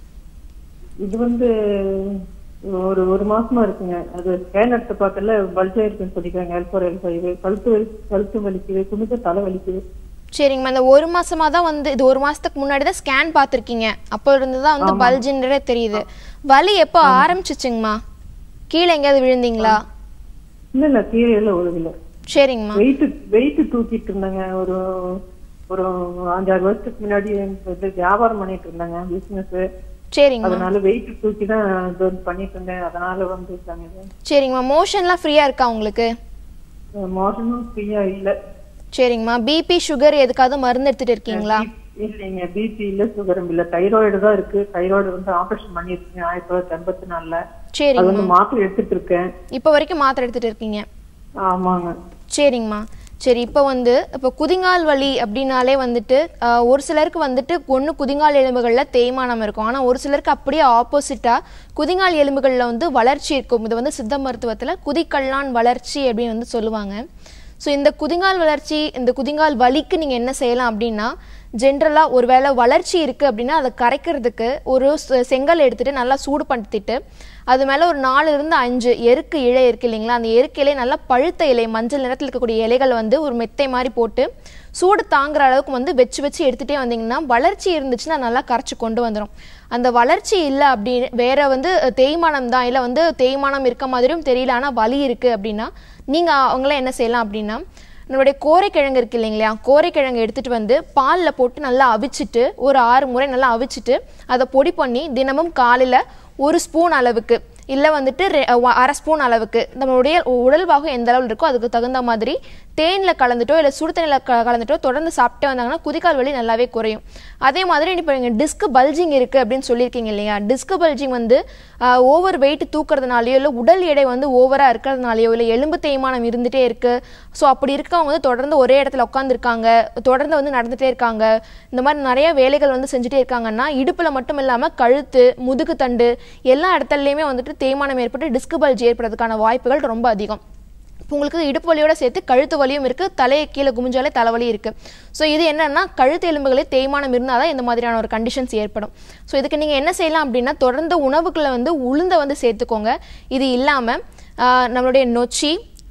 இது வந்து ஒரு மாசமா இருக்குங்க. அது ஸ்கேன் எடுத்து பார்க்கல பல்ஜாயிருக்குன்னு சொல்லிக்கிறாங்க, L4 L5. கழுத்து வலிக்குது, குனிஞ்ச தலை வலிக்குது. சரிங்கம்மா, இந்த 1 மாசமா தான் வந்து, இது 1 மாசத்துக்கு முன்னாடி தான் ஸ்கேன் பார்த்துருக்கீங்க, அப்போ இருந்து தான் வந்து பல்ஜின்றே தெரியுது. வலி எப்போ ஆரம்பிச்சிச்சுங்கம்மா? கீழே எங்கேயாவது விழுந்தீங்களா? இல்ல கீழே இல்ல, ஒழுவில்ல. சரிங்கம்மா. வெயிட் தூக்கிட்டு இருந்தாங்க. ஒரு 5-6 வருஷத்துக்கு முன்னாடி வியாபாரம் பண்ணிட்டு இருந்தாங்க, பிசினஸ். சரிங்க. அதனால வெயிட் தூக்கி தான் பண்ணிட்டு இருந்தேன், அதனால வந்து. சரிங்கம்மா. மோஷன்லாம் ஃப்ரீயா இருக்கா உங்களுக்கு? மோஷனும் ஃப்ரீயா இல்ல. சரிங்கம்மா. பிபி சுகர் எதுக்காவது மருந்து எடுத்துட்டு இருக்கீங்களா? இல்லைங்க, பிபி இல்ல, சுகரும் இல்ல. தைராய்டு தான் இருக்கு. தைராய்டு வந்து ஆபரேஷன் பண்ணிருக்கீங்க 1984ல. சரி, அது வந்து மாத்திரை எடுத்துட்டு இருக்கேன். இப்போ வரைக்கும் மாத்திரை எடுத்துட்டு இருக்கீங்க? ஆமாங்க. சரிங்கம்மா. சரி, இப்போ குதிங்கால் வலி அப்படின்னாலே வந்துட்டு ஒரு சிலருக்கு வந்துட்டு குதிங்கால் எலும்புகளில் தேய்மானம் இருக்கும். ஆனால் ஒரு சிலருக்கு அப்படியே ஆப்போசிட்டாக குதிங்கால் எலும்புகளில் வந்து வளர்ச்சி இருக்கும். இது வந்து சித்த மருத்துவத்தில் குதிக்கல்லான் வளர்ச்சி அப்படின்னு வந்து சொல்லுவாங்க. ஸோ இந்த குதிங்கால் வளர்ச்சி, இந்த குதிங்கால் வலிக்கு நீங்கள் என்ன செய்யலாம் அப்படின்னா, ஜென்ரலாக ஒரு வேளை வளர்ச்சி இருக்குது அப்படின்னா அதை கரைக்கிறதுக்கு ஒரு செங்கல் எடுத்துகிட்டு நல்லா சூடு படுத்திட்டு அது மேலே ஒரு 4-5 எருக்கு இலை இருக்குது இல்லைங்களா, அந்த எருக்கு இலை நல்லா பழுத்த இலை, மஞ்சள் நிறத்தில் இருக்கக்கூடிய இலைகளை வந்து ஒரு மெத்தை மாதிரி போட்டு சூடு தாங்குற அளவுக்கு வந்து வச்சு எடுத்துகிட்டே வந்தீங்கன்னா வளர்ச்சி இருந்துச்சுன்னா நல்லா கரைச்சி கொண்டு வந்துடும். அந்த வளர்ச்சி இல்லை அப்படின்னு வேற வந்து தேய்மானம் தான், இல்லை வந்து தேய்மானம் இருக்க மாதிரியும் தெரியல ஆனால் வலி இருக்குது அப்படின்னா நீங்கள் அவங்களாம் என்ன செய்யலாம் அப்படின்னா, நம்மளுடைய கோரைக்கிழங்கு இருக்கு இல்லைங்களா, கோரைக்கிழங்கு எடுத்துகிட்டு வந்து பாலில் போட்டு நல்லா அவிச்சிட்டு ஒரு 6 முறை நல்லா அவிச்சிட்டு அதை பொடி பண்ணி தினமும் காலையில் 1 ஸ்பூன் அளவுக்கு இல்லை வந்துட்டு 1/2 ஸ்பூன் அளவுக்கு நம்மளுடைய உடல் பாகம் எந்த அளவில் இருக்கோ அதுக்கு தகுந்த மாதிரி தேனில் கலந்துட்டோ இல்லை சுடு தண்ணியில் கலந்துட்டோ தொடர்ந்து சாப்பிட்டு வந்தாங்கன்னா குதிக்கால் வலி நல்லாவே குறையும். அதே மாதிரி இப்போ நீங்கள் டிஸ்க் பல்ஜிங் இருக்குது அப்படின்னு சொல்லியிருக்கீங்க இல்லையா, டிஸ்க் பல்ஜிங் வந்து ஓவர் வெயிட் தூக்குறதுனாலையோ இல்லை உடல் எடை வந்து ஓவராக இருக்கிறதுனாலையோ இல்லை எலும்பு தேய்மானம் இருந்துகிட்டே இருக்குது. ஸோ அப்படி இருக்கவங்க வந்து தொடர்ந்து ஒரே இடத்துல உட்காந்துருக்காங்க, தொடர்ந்து வந்து நடந்துகிட்டே இருக்காங்க, இந்த மாதிரி நிறைய வேலைகள் வந்து செஞ்சுட்டே இருக்காங்கன்னா இடுப்பில் மட்டும் இல்லாமல் கழுத்து, முதுகு தண்டு எல்லா இடத்துலையுமே வந்துட்டு தேய்மானம் ஏற்பட்டு டிஸ்க் பல்ஜ் ஏற்படுறதுக்கான வாய்ப்புகள் ரொம்ப அதிகம். உங்களுக்கு இடுப்பு வலியோட சேர்த்து கழுத்து வலியும் இருக்குது, தலையை கீழே குமிஞ்சாலே தலைவலி இருக்குது. ஸோ இது என்னென்னா கழுத்து எலும்புகளே தேய்மானம் இருந்தால் தான் இந்த மாதிரியான ஒரு கண்டிஷன்ஸ் ஏற்படும். ஸோ இதுக்கு நீங்கள் என்ன செய்யலாம் அப்படின்னா, தொடர்ந்து உணவுகளை வந்து உளுந்தை வந்து சேர்த்துக்கோங்க. இது இல்லாமல் நம்மளுடைய நொச்சி,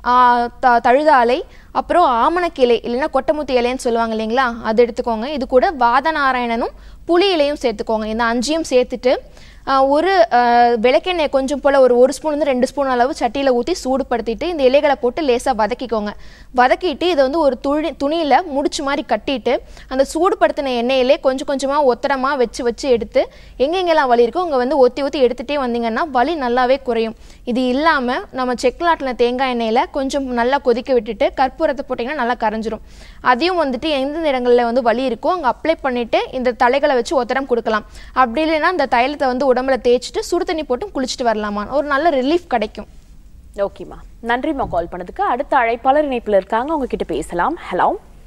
தழுதாலை, அப்புறம் ஆமணக்கிளை இல்லைன்னா கொட்டமுத்தி இலைன்னு சொல்லுவாங்க இல்லைங்களா, அது எடுத்துக்கோங்க. இது கூட வாதநாராயணனும் புளி இலையும் சேர்த்துக்கோங்க. இந்த 5ஐயும் சேர்த்துட்டு ஒரு விளக்கெண்ணெய் கொஞ்சம் போல் ஒரு ஸ்பூன் 2 ஸ்பூன் அளவு சட்டியில் ஊற்றி சூடுபடுத்திட்டு இந்த இலைகளை போட்டு லேசாக வதக்கிக்கோங்க. வதக்கிட்டு இதை வந்து ஒரு துணியில் முடிச்சு மாதிரி கட்டிட்டு அந்த சூடுபடுத்தின எண்ணெயிலே கொஞ்சம் கொஞ்சமாக ஒத்தரமாக வச்சு எடுத்து எங்கெங்கெல்லாம் வலி இருக்கோ அங்கே வந்து ஒத்தி எடுத்துகிட்டே வந்தீங்கன்னா வலி நல்லாவே குறையும். இது இல்லாமல் நம்ம செக்கிலாட்டின தேங்காய் எண்ணெயில் கொஞ்சம் நல்லா கொதிக்க விட்டுட்டு கற்பூரத்தை போட்டிங்கன்னா நல்லா கரைஞ்சிரும். அதையும் வந்துட்டு எந்த இடங்களில் வந்து வலி இருக்கோ அங்கே அப்ளை பண்ணிவிட்டு இந்த தலைகளை வச்சு ஒத்தரம் கொடுக்கலாம். அப்படி இல்லைன்னா இந்த தைலத்தை வந்து உடம்புல தேய்ச்சிட்டு சுடு தண்ணி போட்டு குளிச்சுட்டு வரலாமா, ஒரு நல்ல ரிலீஃப் கிடைக்கும். ஓகேம்மா, நன்றிம்மா கால் பண்ணதுக்கு. அடுத்த அழைப்பாளர் இணைப்பில் இருக்காங்க, உங்ககிட்ட பேசலாம். Hello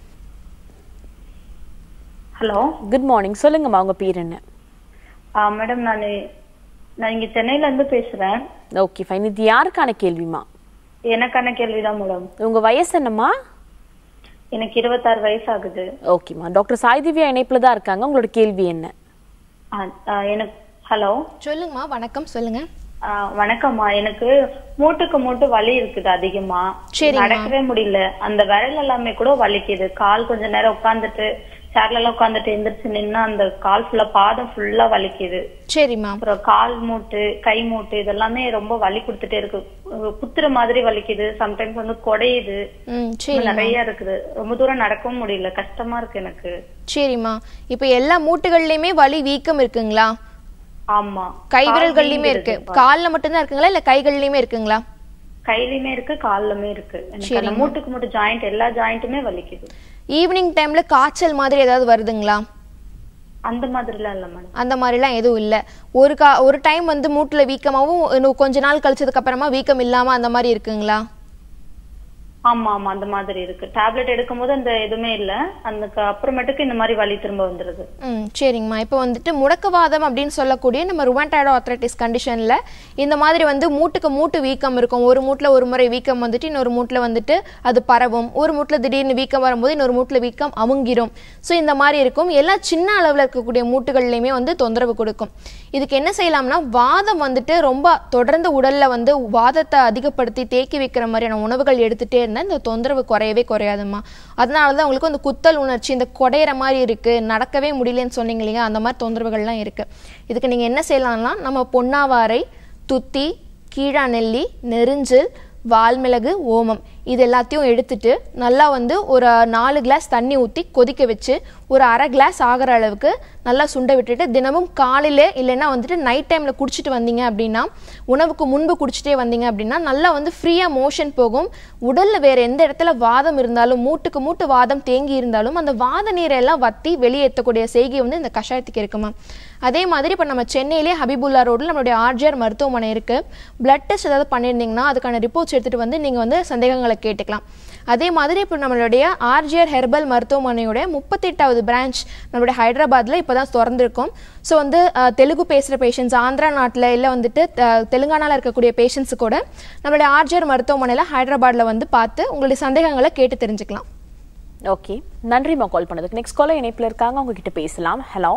hello, good morning. சொல்லுங்கம்மா, உங்க பேர் என்ன? மேடம், நான் இங்க சென்னையில இருந்து பேசுறேன். Okay fine. இது யாருக்கான கேள்விமா? எனக்கான கேள்விதான் மேடம். உங்க வயசு என்னம்மா? எனக்கு 26 வயசு ஆகுது. ஓகேம்மா, டாக்டர் சாய் திவ்யா இணைப்புல தான் இருக்காங்க. உங்களோட கேள்வி என்ன? எனக்கு ஹலோ சொல்லுங்கம்மா. வணக்கம், சொல்லுங்க. வணக்கம்மா. எனக்கு மூட்டு வலி இருக்குது அதிகமா. நடக்கவே முடியல. அந்த விரல் எல்லாமே கூட வலிக்குது. கால் கொஞ்ச நேரம் உட்காந்துட்டு சேர்ல எல்லாம் உட்காந்துட்டு எந்திரிச்சு நின்னா அந்த கால் ஃபுல்லா பாதம் ஃபுல்லா வலிக்குது. சரிம்மா. அப்புறம் கால் மூட்டு, கை மூட்டு இதெல்லாமே ரொம்ப வலி கொடுத்துட்டே இருக்கு. குத்துற மாதிரி வலிக்குது. சம்டைம்ஸ் வந்து கொடையுது. நிறைய இருக்குது. ரொம்ப தூரம் நடக்கவும் முடியல. கஷ்டமா இருக்கு எனக்கு. சரிம்மா. இப்ப எல்லா மூட்டுகள்லயுமே வலி வீக்கம் இருக்குங்களா? ஆமா. கை விரல்கள்லயுமே இருக்கு. கால்ல மட்டும்தான் இருக்குங்களா இல்ல கைகள்லயுமே இருக்குங்களா? கையிலயுமே இருக்கு, கால்லயுமே இருக்கு. மூட்டுக்கு மூட்டு ஜாயிண்ட் எல்லா ஜாயிண்ட்டுமே வலிக்குது. ஈவினிங் டைம்ல காய்ச்சல் மாதிரி ஏதாவது வருதுங்களா? அந்த மாதிரிலாம் இல்ல மேடம். அந்த மாதிரிலாம் எதுவும் இல்ல. ஒரு டைம் வந்து மூட்டுல வீக்கமாவும் இன்னும் கொஞ்ச நாள் கழிச்சதுக்கு அப்புறமா வீக்கம் இல்லாம அந்த மாதிரி இருக்குங்களா? ஆமா ஆமா, அந்த மாதிரி இருக்கு. டேப்லெட் எடுக்கும் போது அந்த எதுவுமே இல்ல. அதுக்கு அப்புறமேட்டுக்கு இந்த மாதிரி வலி திரும்ப வந்துருது. சரிங்கம்மா. இப்போ வந்துட்டு முடக்குவாதம் அப்படின்னு சொல்லக்கூடிய நம்ம ருமட்டாய்டு ஆர்த்ரைட்டிஸ் கண்டிஷன்ல இந்த மாதிரி வந்து மூட்டு வீக்கம் இருக்கும். ஒரு மூட்டுல ஒரு முறை வீக்கம் வந்துட்டு இன்னொரு மூட்டுல வந்துட்டு அது பரவும். ஒரு மூட்டுல திடீர்னு வீக்கம் வரும்போது இன்னொரு மூட்டுல வீக்கம் அமுங்கிரும். ஸோ இந்த மாதிரி இருக்கும். எல்லா சின்ன அளவில் இருக்கக்கூடிய மூட்டுகள்லையுமே வந்து தொந்தரவு கொடுக்கும். இதுக்கு என்ன செய்யலாம்னா, வாதம் வந்துட்டு ரொம்ப தொடர்ந்து உடல்ல வந்து வாதத்தை அதிகப்படுத்தி தேக்கி வைக்கிற மாதிரியான உணவுகள் எடுத்துட்டே இந்த தொந்தரவு குறையவே குறையாதுமா. அதனாலதான் உங்களுக்கு அந்த குத்தல் உணர்ச்சி, இந்த கொடையிற மாதிரி இருக்கு, நடக்கவே முடியலன்னு சொன்னீங்க இல்லையா, அந்த மாதிரி தொந்தரவுகள்லாம் இருக்கு. இதுக்கு நீங்க என்ன செய்யலாம்னா, நம்ம பொன்னாவாரை, துத்தி, கீழா நெல்லி, நெரிஞ்சில், வால்மிளகு, ஓமம் இது எல்லாத்தையும் எடுத்துட்டு நல்லா வந்து ஒரு 4 கிளாஸ் தண்ணி ஊற்றி கொதிக்க வச்சு ஒரு அரை கிளாஸ் ஆகிற அளவுக்கு நல்லா சுண்ட விட்டுட்டு தினமும் காலையில் இல்லைன்னா வந்துட்டு நைட் டைமில் குடிச்சிட்டு வந்தீங்க அப்படின்னா, உணவுக்கு முன்பு குடிச்சிட்டே வந்தீங்க அப்படின்னா நல்லா வந்து ஃப்ரீயாக மோஷன் போகும். உடலில் வேறு எந்த இடத்துல வாதம் இருந்தாலும், மூட்டுக்கு மூட்டு வாதம் தேங்கி இருந்தாலும் அந்த வாத நீரை எல்லாம் வற்றி வெளியேற்றக்கூடிய செய்கை வந்து இந்த கஷாயத்துக்கு இருக்குமா. அதே மாதிரி இப்போ நம்ம சென்னையிலே ஹபிபுல்லா ரோடில் நம்மளுடைய ஆர்ஜிஆர் மருத்துவமனை இருக்குது. பிளட் டெஸ்ட் ஏதாவது பண்ணியிருந்தீங்கன்னா அதுக்கான ரிப்போர்ட்ஸ் எடுத்துகிட்டு வந்து நீங்கள் வந்து சந்தேகங்களை கேட்டுக்கலாம். அதே மாதிரி இப்போ நம்மளுடைய ஆர்ஜிஆர் ஹெர்பல் மருத்துவமனையோட 38வது பிரான்ச் நம்மளுடைய ஹைதராபாத்தில் இப்போ தான் திறந்திருக்கோம். ஸோ வந்து தெலுங்கு பேசுகிற பேஷண்ட்ஸ், ஆந்திரா நாட்டில் இல்லை வந்துட்டு தெலுங்கானாவில் இருக்கக்கூடிய பேஷண்ட்ஸு கூட நம்மளுடைய ஆர்ஜிஆர் மருத்துவமனையில் ஹைதராபாத்தில் வந்து பார்த்து உங்களுடைய சந்தேகங்களை கேட்டு தெரிஞ்சுக்கலாம். ஓகே, நன்றிம்மா கால் பண்ணதுக்கு. நெக்ஸ்ட் காலர் இணைப்பில் இருக்காங்க, உங்ககிட்ட பேசலாம். Hello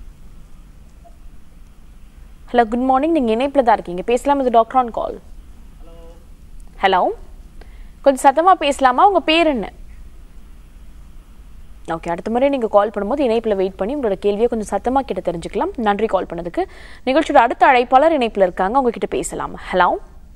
hello, good morning. நீங்கள் இணைப்பில் தான் இருக்கீங்க, பேசலாம். இது டாக்டர் ஆன் கால். ஹலோ, கொஞ்சம் சத்தமாக பேசலாமா? உங்கள் பேர் என்ன? ஓகே, அடுத்த முறை நீங்கள் கால் பண்ணும்போது இணைப்பில் வெயிட் பண்ணி உங்களோட கேள்வியை கொஞ்சம் சத்தமாக கிட்ட தெரிஞ்சுக்கலாம். நன்றி கால் பண்ணதுக்கு. நிகழ்ச்சியோட அடுத்த அழைப்பாளர் இணைப்பில் இருக்காங்க, உங்ககிட்ட பேசலாம். ஹலோ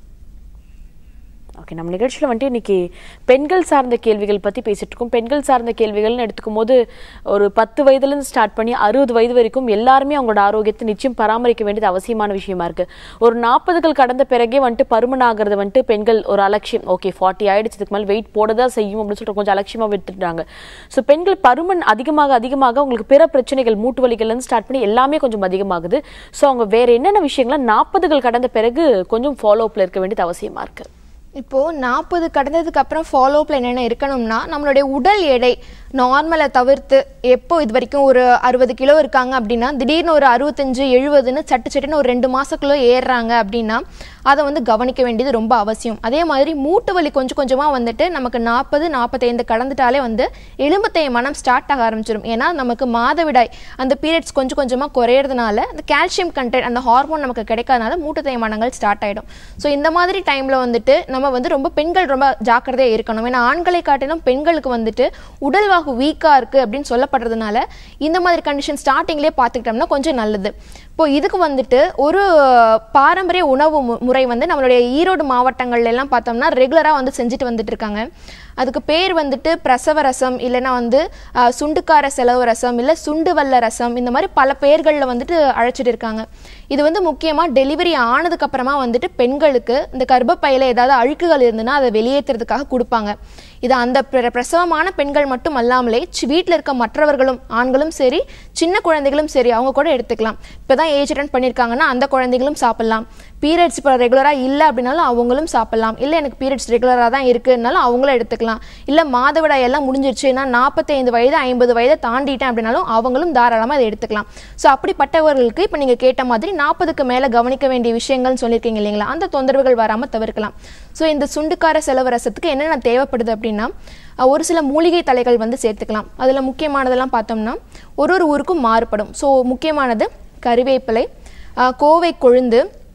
ஓகே, நம்ம நிகழ்ச்சியில் வந்துட்டு இன்னைக்கு பெண்கள் சார்ந்த கேள்விகள் பற்றி பேசிட்டு இருக்கோம். பெண்கள் சார்ந்த கேள்விகள்னு எடுத்துக்கும் போது ஒரு 10 வயதுலேருந்து ஸ்டார்ட் பண்ணி 60 வயது வரைக்கும் எல்லாருமே அவங்களோட ஆரோக்கியத்தை நிச்சயம் பராமரிக்க வேண்டியது அவசியமான விஷயமா இருக்கு. ஒரு 40கள் கடந்த பிறகே வந்துட்டு பருமன் ஆகிறது வந்துட்டு பெண்கள் ஒரு அலட்சியம். ஓகே 40 ஆயிடுச்சு, இதுக்கு மேலே வெயிட் போடதான் செய்யும் அப்படின்னு சொல்லிட்டு கொஞ்சம் அலட்சியமாக விட்டுட்டாங்க. ஸோ பெண்கள் பருமன் அதிகமாக உங்களுக்கு பிற பிரச்சனைகள், மூட்டு வலிகள்லேருந்து ஸ்டார்ட் பண்ணி எல்லாமே கொஞ்சம் அதிகமாகுது. ஸோ அவங்க வேற என்னென்ன விஷயங்களை 40கள் கடந்த பிறகு கொஞ்சம் ஃபாலோ அப்ல இருக்க வேண்டியது அவசியமா இருக்கு. இப்போது 40 கடந்ததுக்கு அப்புறம் ஃபாலோஅப்பில் என்னென்ன இருக்கணும்னா, நம்மளுடைய உடல் எடை நார்மலை தவிர்த்து, எப்போ இது வரைக்கும் ஒரு 60 கிலோ இருக்காங்க அப்படின்னா திடீர்னு ஒரு 65 70ன்னு சட்டுன்னு ஒரு 2 மாதக்குள்ளே ஏறுறாங்க அப்படின்னா அதை வந்து கவனிக்க வேண்டியது ரொம்ப அவசியம். அதே மாதிரி மூட்டு வலி கொஞ்சம் கொஞ்சமாக வந்துட்டு நமக்கு 40-45 கடந்துட்டாலே வந்து எலும்பு தேய்மானம் ஸ்டார்ட் ஆக ஆரம்பிச்சிடும். ஏன்னா நமக்கு மாதவிடாய் அந்த பீரியட்ஸ் கொஞ்சம் கொஞ்சமாக குறையிறதுனால அந்த கால்சியம் கண்டென்ட் அந்த ஹார்மோன் நமக்கு கிடைக்காதனால மூட்டு தேய்மானங்கள் ஸ்டார்ட் ஆகிடும். ஸோ இந்த மாதிரி டைமில் வந்துட்டு நம்ம வந்து ரொம்ப பெண்கள் ரொம்ப ஜாக்கிரதையாக இருக்கணும். ஏன்னா ஆண்களை காட்டிலும் பெண்களுக்கு வந்துட்டு உடல்வாகு வீக்காக இருக்குது அப்படின்னு சொல்லப்படுறதுனால இந்த மாதிரி கண்டிஷன் ஸ்டார்டிங்லேயே பார்த்துக்கிட்டோம்னா கொஞ்சம் நல்லது. இப்போ இதுக்கு வந்துட்டு ஒரு பாரம்பரிய உணவு முறை வந்து நம்மளுடைய ஈரோடு மாவட்டங்கள்ல எல்லாம் பார்த்தோம்னா ரெகுலராக வந்து செஞ்சுட்டு வந்துட்டு இருக்காங்க. அதுக்கு பேர் வந்துட்டு பிரசவ ரசம், இல்லைன்னா வந்து சுண்டுக்கார செலவு ரசம், இல்லை சுண்டு வல்ல ரசம், இந்த மாதிரி பல பெயர்களில் வந்துட்டு அழைச்சிட்டு இருக்காங்க. இது வந்து முக்கியமாக டெலிவரி ஆனதுக்கு அப்புறமா வந்துட்டு பெண்களுக்கு இந்த கர்ப்பப்பையில ஏதாவது அழுக்குகள் இருந்துன்னா அதை வெளியேற்றுறதுக்காக கொடுப்பாங்க. இது அந்த பிரசவமான பெண்கள் மட்டும் அல்லாமலே வீட்டில் இருக்க மற்றவர்களும் ஆண்களும் சரி சின்ன குழந்தைகளும் சரி அவங்க கூட எடுத்துக்கலாம். இப்போதான் ஏஜ் அட்டெண்ட் பண்ணியிருக்காங்கன்னா அந்த குழந்தைகளும் சாப்பிடலாம். பீரியட்ஸ் இப்போ ரெகுலராக இல்லை அப்படின்னாலும் அவங்களும் சாப்பிடலாம். இல்லை எனக்கு பீரியட்ஸ் ரெகுலராக தான் இருக்குன்னாலும் அவங்களும் எடுத்துக்கலாம். இல்லை மாதவிடாய் எல்லாம் முடிஞ்சிருச்சுன்னா 45 வயது 50 வயதை தாண்டிட்டேன் அப்படின்னாலும் அவங்களும் தாராளமாக அதை எடுத்துக்கலாம். ஸோ அப்படிப்பட்டவர்களுக்கு இப்போ நீங்கள் கேட்ட மாதிரி 40க்கு மேலே கவனிக்க வேண்டிய விஷயங்கள்னு சொல்லியிருக்கீங்க இல்லைங்களா, அந்த தொந்தரவுகள் வராமல் தவிர்க்கலாம். ஸோ இந்த சுண்டுக்கார செலவு ரசத்துக்கு என்னென்ன தேவைப்படுது அப்படின்னா ஒரு சில மூலிகை தலைகள் வந்து சேர்த்துக்கலாம். அதில் முக்கியமானதெல்லாம் பார்த்தோம்னா ஒரு ஊருக்கும் மாறுபடும். ஸோ முக்கியமானது கறிவேப்பிலை, கோவை கொழுந்து,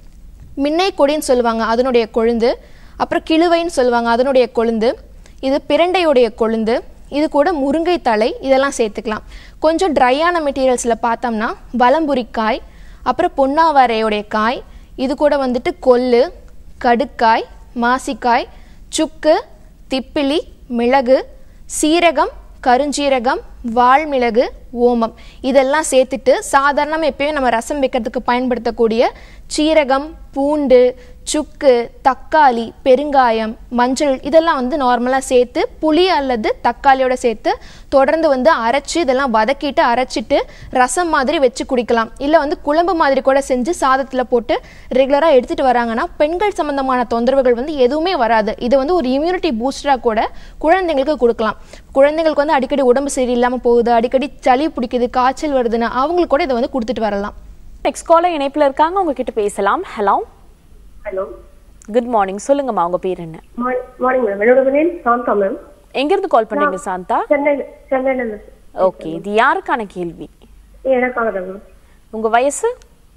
மின்னை கொடின்னு சொல்லுவாங்க அதனுடைய கொழுந்து, அப்புறம் கிழுவைன்னு சொல்லுவாங்க அதனுடைய கொழுந்து, இது பிரண்டையுடைய கொழுந்து, இது கூட முருங்கை தலை, இதெல்லாம் சேர்த்துக்கலாம். கொஞ்சம் ட்ரையான மெட்டீரியல்ஸில் பார்த்தோம்னா வலம்புரிக்காய், அப்புறம் பொன்னாவரையோடைய காய், இது கூட வந்துட்டு கொள்ளு, கடுக்காய், மாசிக்காய், சுக்கு, திப்பிலி, மிளகு, சீரகம், கருஞ்சீரகம், வால்மிளகு, ஓமம் இதெல்லாம் சேர்த்துட்டு சாதாரணமாக எப்பயும் நம்ம ரசம் வைக்கிறதுக்கு பயன்படுத்தக்கூடிய சீரகம், பூண்டு, சுக்கு, தக்காளி, பெருங்காயம், மஞ்சள் இதெல்லாம் வந்து நார்மலாக சேர்த்து புளி அல்லது தக்காளியோட சேர்த்து தொடர்ந்து வந்து அரைச்சி இதெல்லாம் வதக்கிட்டு அரைச்சிட்டு ரசம் மாதிரி வச்சு குடிக்கலாம். இல்லை வந்து குழம்பு மாதிரி கூட செஞ்சு சாதத்தில் போட்டு ரெகுலராக எடுத்துகிட்டு வராங்கன்னா பெண்கள் சம்மந்தமான தொந்தரவுகள் வந்து எதுவுமே வராது. இது வந்து ஒரு இம்யூனிட்டி பூஸ்டராக கூட குழந்தைங்களுக்கு கொடுக்கலாம். குழந்தைங்களுக்கு வந்து அடிக்கடி உடம்பு சரியில்லாமல் போகுது, அடிக்கடி சளி பிடிக்குது, காய்ச்சல் வருதுன்னு அவங்களுக்கு கூட இதை வந்து கொடுத்துட்டு வரலாம். நெக்ஸ்ட் காலர் இணைப்புல இருக்காங்க, உங்ககிட்ட பேசலாம். Hello hello, good morning. சொல்லுங்கம்மா, உங்க பேர் என்ன? Morning ma'am. என்னோட பேர் சாந்தா மேம். எங்க இருந்து கால் பண்றீங்க சாந்தா? சென்னையில இருந்து. ஓகே, இது யாருக்கான கேள்வி? எனக்காக தான் மேம். உங்க வயசு?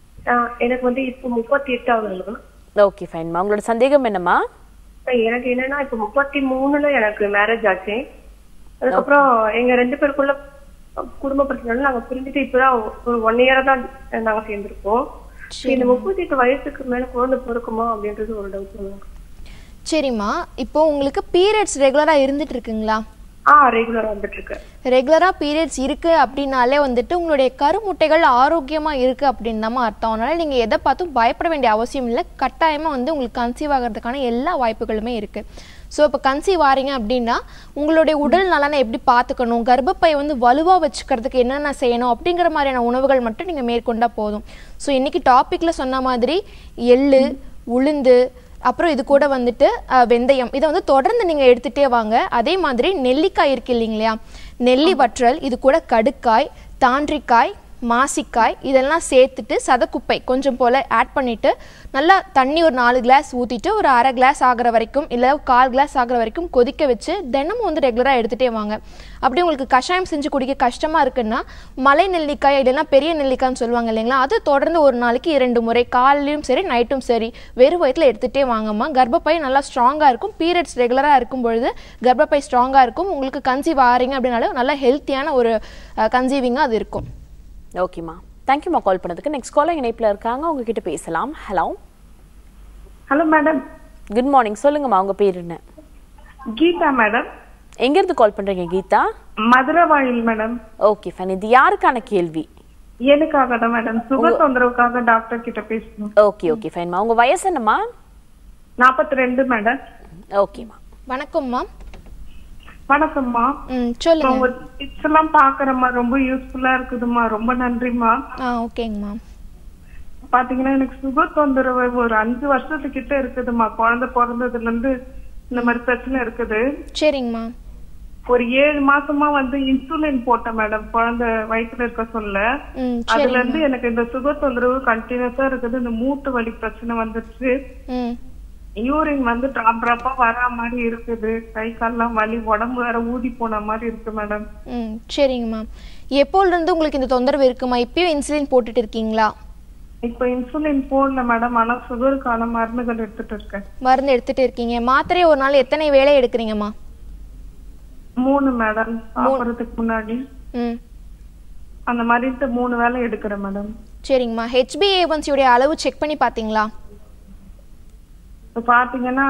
எனக்கு வந்து இப்போ 38 ஆகுது. ஓகே ஃபைன்மா. உங்களோட சந்தேகம் என்னம்மா? எனக்கு என்னன்னா இப்போ 33ல எனக்கு மேரேஜ் ஆச்சு. அதுக்கப்புறம் எங்க 2 பேருக்குள்ள குடும்ப பிரச்சனை நாங்க பிரிஞ்சுட்டு இப்பதான் ஒரு 1 இயரா தான் நாங்க சேர்ந்திருக்கோம். இந்த 38 வயசுக்கு மேல குழந்தை பிறக்குமா அப்படின்றது ஒரு டவுட். சரிம்மா, இப்போ உங்களுக்கு பீரியட்ஸ் ரெகுலரா இருந்துட்டு இருக்குங்களா? ரெகுலரா வந்துட்டு இருக்கு. ரெகுலரா பீரியட்ஸ் இருக்கு அப்படின்னாலே வந்துட்டு உங்களுடைய கருமுட்டைகள் ஆரோக்கியமா இருக்கு அப்படின்னு தான் அர்த்தம். அதனால நீங்க எதை பார்த்தும் பயப்பட வேண்டிய அவசியம் இல்லை. கட்டாயமா வந்து உங்களுக்கு கன்சீவ் ஆகிறதுக்கான எல்லா வாய்ப்புகளுமே இருக்கு. ஸோ இப்போ கன்சீவ் ஆறீங்க அப்படின்னா உங்களுடைய உடல் நலனை எப்படி பார்த்துக்கணும், கர்ப்பப்பை வந்து வலுவாக வச்சுக்கிறதுக்கு என்னென்ன செய்யணும் அப்படிங்கிற மாதிரியான உணவுகள் மட்டும் நீங்கள் மேற்கொண்டா போதும். ஸோ இன்னைக்கு டாப்பிக்கில் சொன்ன மாதிரி எள்ளு, உளுந்து, அப்புறம் இது கூட வந்துட்டு வெந்தயம் இதை வந்து தொடர்ந்து நீங்கள் எடுத்துகிட்டே வாங்க. அதே மாதிரி நெல்லிக்காய் இருக்கு இல்லைங்களா, நெல்லி வற்றல், இது கூட கடுக்காய், தாண்டிக்காய், மாசிக்காய் இதெல்லாம் சேர்த்துட்டு சதக்குப்பை கொஞ்சம் போல் ஆட் பண்ணிவிட்டு நல்லா தண்ணி ஒரு 4 கிளாஸ் ஊற்றிட்டு ஒரு அரை கிளாஸ் ஆகிற வரைக்கும் இல்லை 1/4 கிளாஸ் ஆகிற வரைக்கும் கொதிக்க வச்சு தினமும் வந்து ரெகுலராக எடுத்துகிட்டே வாங்க. அப்படி உங்களுக்கு கஷாயம் செஞ்சு குடிக்க கஷ்டமாக இருக்குன்னா மலை நெல்லிக்காய் இல்லைன்னா பெரிய நெல்லிக்காய்ன்னு சொல்லுவாங்க இல்லைங்களா, அது தொடர்ந்து ஒரு நாளைக்கு 2 முறை காலையிலும் சரி நைட்டும் சரி வெறும் வயிற்றில் எடுத்துகிட்டே வாங்கம்மா. கர்ப்பப்பை நல்லா ஸ்ட்ராங்காக இருக்கும். பீரியட்ஸ் ரெகுலராக இருக்கும் பொழுது கர்ப்பப்பை ஸ்ட்ராங்காக இருக்கும். உங்களுக்கு கன்சீவ் ஆகிறீங்க அப்படின்னாலும் நல்லா ஹெல்த்தியான ஒரு கன்சீவிங்காக அது இருக்கும். ஓகேம்மா, தேங்க்யூம்மா கால் பண்ணதுக்கு. நெக்ஸ்ட் காலர் இணைப்புல இருக்காங்க, உங்ககிட்ட பேசலாம். Hello hello madam. Good morning. சொல்லுங்கம்மா, உங்க பேர் என்ன? கீதா மேடம். எங்க இருந்து கால் பண்றீங்க Geetha? Maduravoyal madam. Okay fine. இது யாருக்கான கேள்வி? எனக்காக தான் மேடம். சுகர் தொந்தரவுக்காக டாக்டர் கிட்ட பேசணும். ஓகே ஓகே ஃபைன்மா. உங்க வயசு என்னம்மா? 42 மேடம். ஓகேம்மா. வணக்கம்மா. வணக்கம்மா. சொல்லுங்க. உங்க டிப்ஸ் எல்லாம் பாக்குறேம்மா, ரொம்ப யூஸ்ஃபுல்லா இருக்குதுமா. ரொம்ப நன்றிமா. ஓகேங்கம்மா. பாத்தீங்கன்னா எனக்கு சுகர் தொந்தரவு ஒரு 5 வருஷத்துக்கிட்ட இருக்குதுமா. குழந்தை பிறந்ததுல இருந்து இந்த மாதிரி பிரச்சனை இருக்குது. சரிங்கம்மா. ஒரு 7 மாசமா வந்து இன்சுலின் போட்டேன் மேடம், குழந்தை வயிற்றுல இருக்க சொல்ல. அதுல இருந்து எனக்கு இந்த சுகர் தொந்தரவு கண்டினியூஸா இருக்குது. இந்த மூட்டு வலி பிரச்சனை வந்துருச்சு. யூரின் வந்து டிராப் டிராப்பா வரா மாதிரி இருக்குது. கை கால்லாம் வலி, உடம்பு வேற ஊதி போன மாதிரி இருக்கு மேடம். சரிங்கம்மா. எப்போல இருந்து உங்களுக்கு இந்த தொந்தரவு இருக்குமா? இப்பயும் இன்சுலின் போட்டுட்டு இருக்கீங்களா? இப்ப இன்சுலின் போடல மேடம், ஆனா சுகருக்கான மருந்துகள் எடுத்துட்டு இருக்கேன். மருந்து எடுத்துட்டு இருக்கீங்க. மாத்திரை ஒரு நாள் எத்தனை வேளை எடுக்கிறீங்கம்மா? 3 மேடம். சாப்பிடறதுக்கு முன்னாடி அந்த மாதிரி 3 வேளை எடுக்கிறேன் மேடம். சரிங்கம்மா. HbA1c உடைய அளவு செக் பண்ணி பாத்தீங்களா? பாத்தீங்கன்னா